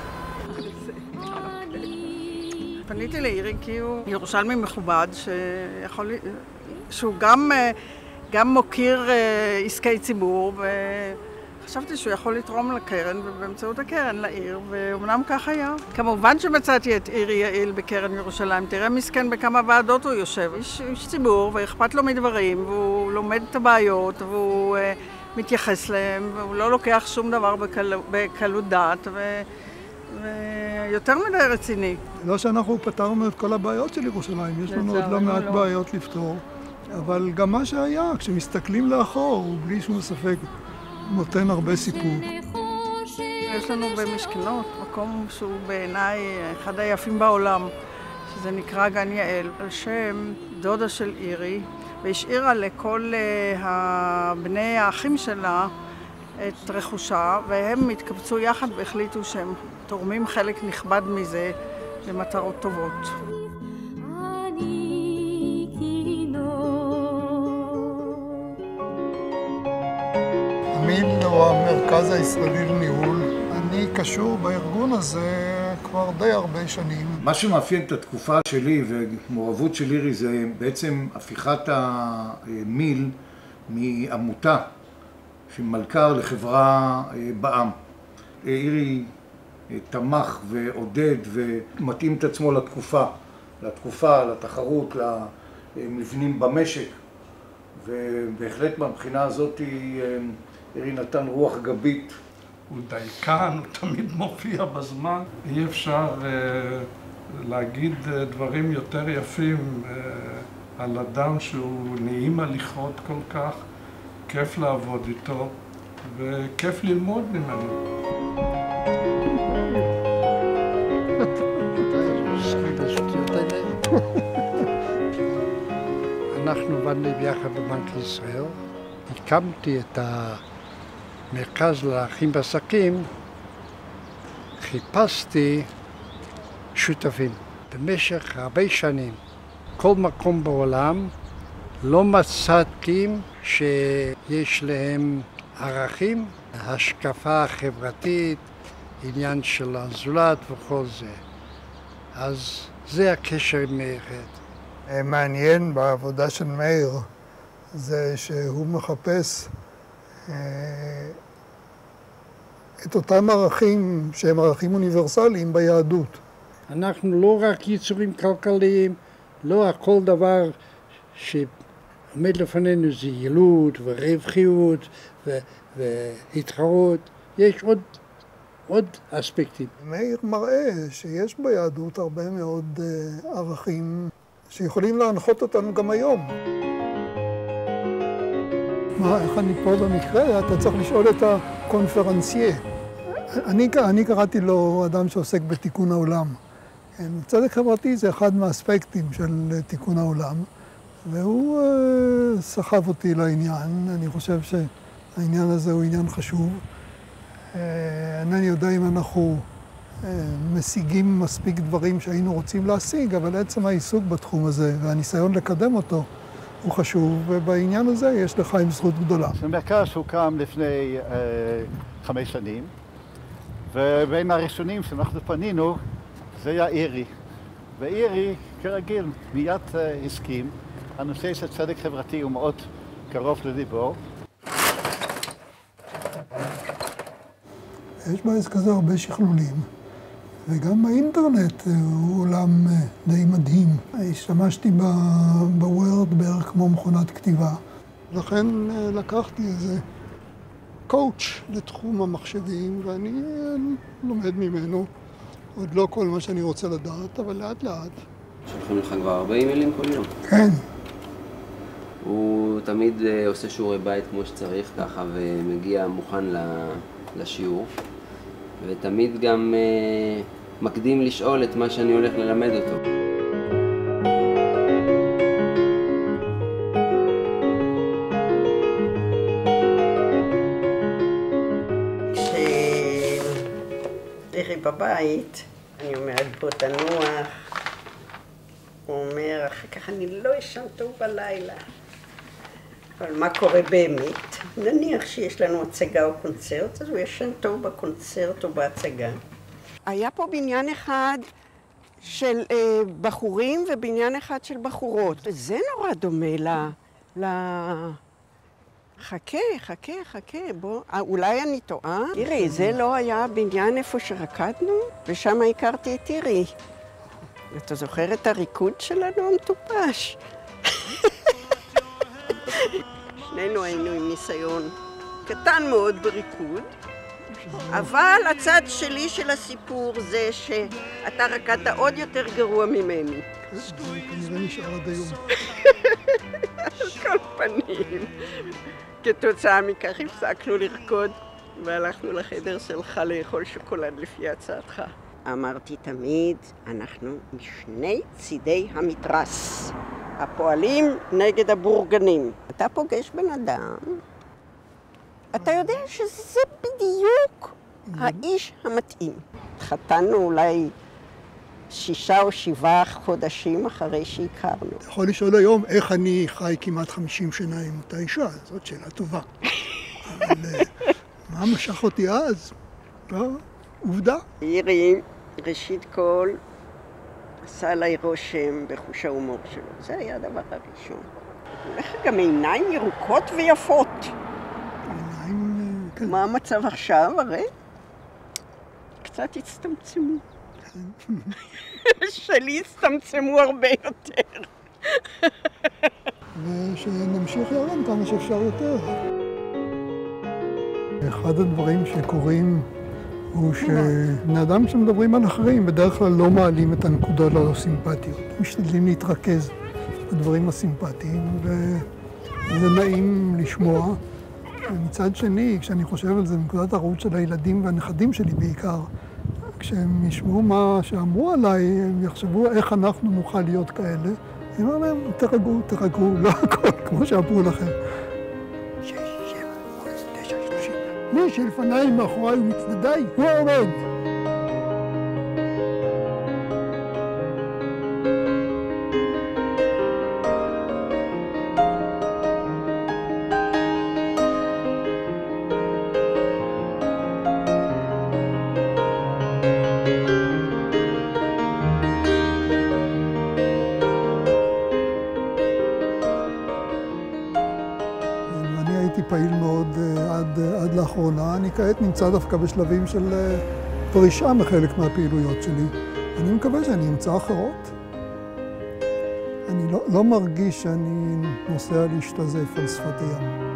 פניתי לאירי כי הוא ירושלמי מכובד, שיכול, שהוא גם, גם מוקיר עסקי ציבור, וחשבתי שהוא יכול לתרום לקרן, ובאמצעות הקרן לעיר, ואומנם כך היה. כמובן שמצאתי את אירי יעיל בקרן ירושלים. תראה מסכן בכמה ועדות הוא יושב. איש, איש ציבור, ואכפת לו מדברים, והוא לומד את הבעיות, והוא uh, מתייחס להם, והוא לא לוקח שום דבר בקל, בקלות דעת, ו... ויותר מדי רציני. לא שאנחנו פתרנו את כל הבעיות של ירושלים, יש לנו עוד לא מעט לא. בעיות לפתור, אבל גם מה שהיה, כשמסתכלים לאחור, הוא בלי שום ספק נותן הרבה סיפור. יש לנו במשכנות מקום שהוא בעיניי אחד היפים בעולם, שזה נקרא גן יעל, על שם דודה של אירי, והשאירה לכל בני האחים שלה את רכושה, והם התקבצו יחד והחליטו שהם תורמים חלק נכבד מזה למטרות טובות. עמיל הוא המרכז הישראלי לניהול. אני קשור בארגון הזה כבר די הרבה שנים. מה שמאפיין את התקופה שלי ומעורבות של אירי זה בעצם הפיכת המיל מעמותה שמלכ"ר לחברה בע"מ. אירי תמך ועודד ומתאים את עצמו לתקופה, לתקופה, לתחרות, למבנים במשק, ובהחלט מהבחינה הזאת אירי נתן רוח גבית. הוא דייקן, הוא תמיד מופיע בזמן. אי אפשר uh, להגיד uh, דברים יותר יפים uh, על אדם שהוא נעים הליכות כל כך, כיף לעבוד איתו וכיף ללמוד ממנו. אנחנו עבדנו ביחד בבנק ישראל. הקמתי את המרכז לאחים בעסקים, חיפשתי שותפים. במשך הרבה שנים, כל מקום בעולם, לא מצאתי שיש להם ערכים, השקפה חברתית, עניין של הזולת וכל זה. אז זה הקשר עם מאיר חטא. מעניין בעבודה של מאיר זה שהוא מחפש אה, את אותם ערכים שהם ערכים אוניברסליים ביהדות. אנחנו לא רק יצורים כלכליים, לא הכל דבר שעומד לפנינו זה יעילות ורווחיות והתחרות. יש עוד, עוד אספקטים. מאיר מראה שיש ביהדות הרבה מאוד אה, ערכים שיכולים להנחות אותנו גם היום. מה, איך אני פה במקרה? אתה צריך לשאול את הקונפרנסייה. אני, אני קראתי לו אדם שעוסק בתיקון העולם. כן, צדק חברתי זה אחד מהאספקטים של תיקון העולם, והוא אה, סחב אותי לעניין. אני חושב שהעניין הזה הוא עניין חשוב. אה, אינני יודע אם אנחנו אה, משיגים מספיק דברים שהיינו רוצים להשיג, אבל עצם העיסוק בתחום הזה והניסיון לקדם אותו הוא חשוב, ובעניין הזה יש לך עם זכות גדולה. המרכז הוקם לפני אה, חמש שנים, ובין הראשונים שאנחנו פנינו זה היה אירי. ואירי, כרגיל, מיד אה, הסכים. הנושא של צדק חברתי הוא מאוד קרוב לליבו. יש בעץ כזה הרבה שכלולים, וגם באינטרנט הוא עולם די מדהים. השתמשתי בוורד בערך כמו מכונת כתיבה. לכן לקחתי איזה קואוץ' לתחום המחשבים, ואני לומד ממנו. עוד לא כל מה שאני רוצה לדעת, אבל לאט לאט. שולחים לך כבר הרבה אימיילים כל יום? כן. הוא תמיד עושה שיעורי בית כמו שצריך ככה, ומגיע מוכן לשיעור. ותמיד גם uh, מקדים לשאול את מה שאני הולך ללמד אותו. כשאירי בבית, אני אומרת בוא תנוח, הוא אומר אחר כך אני לא אשן טוב בלילה. אבל מה קורה באמת? נניח שיש לנו הצגה או קונצרט, אז הוא ישן טוב בקונצרט או בהצגה. היה פה בניין אחד של אה, בחורים ובניין אחד של בחורות. זה נורא דומה ל... ל... חכה, חכה, חכה, בוא. אה, אולי אני טועה? תראי, זה לא היה בניין איפה שרקדנו, ושם הכרתי את אירי. אתה זוכר את הריקוד שלנו המטופש? שנינו היינו עם ניסיון קטן מאוד בריקוד, אבל הצד שלי של הסיפור זה שאתה רקדת עוד יותר גרוע ממני. זה כנראה נשאר עד היום. על כל פנים. כתוצאה מכך הפסקנו לרקוד והלכנו לחדר שלך לאכול שוקולד לפי הצעתך. אמרתי תמיד, אנחנו משני צידי המתרס, הפועלים נגד הבורגנים. אתה פוגש בן אדם, אתה יודע שזה בדיוק האיש המתאים. התחתנו אולי שישה או שבעה חודשים אחרי שהכרנו. אתה יכול לשאול היום איך אני חי כמעט חמישים שנה עם אותה אישה, זאת שאלה טובה. אבל מה משך אותי אז? עובדה. אירי, ראשית כל, עשה עליי רושם בחוש ההומור שלו. זה היה הדבר הראשון. הולך גם עיניים ירוקות ויפות. עיניים... מה המצב עכשיו, הרי? קצת הצטמצמו. שלי הצטמצמו הרבה יותר. ושנמשיך ירם כמה שאפשר יותר. אחד הדברים שקורים הוא שבני אדם שמדברים על אחרים בדרך כלל לא מעלים את הנקודות הלא סימפטיות. משתדלים להתרכז בדברים הסימפטיים, וזה נעים לשמוע. ומצד שני, כשאני חושב על זה מנקודת הראות של הילדים והנכדים שלי בעיקר, כשהם ישמעו מה שאמרו עליי, הם יחשבו איך אנחנו נוכל להיות כאלה. אני אומר להם, תרגעו, תרגעו, לא הכל כמו שאמרו לכם. שש, שבע, שמונה, תשע, שלושים. מי שלפניי, מאחוריי ומצדדיי, הוא עומד. פעיל מאוד עד, עד לאחרונה. אני כעת נמצא דווקא בשלבים של פרישה מחלק מהפעילויות שלי. אני מקווה שאני אמצא אחרות. אני לא, לא מרגיש שאני נוסע להשתזף על שפת הים.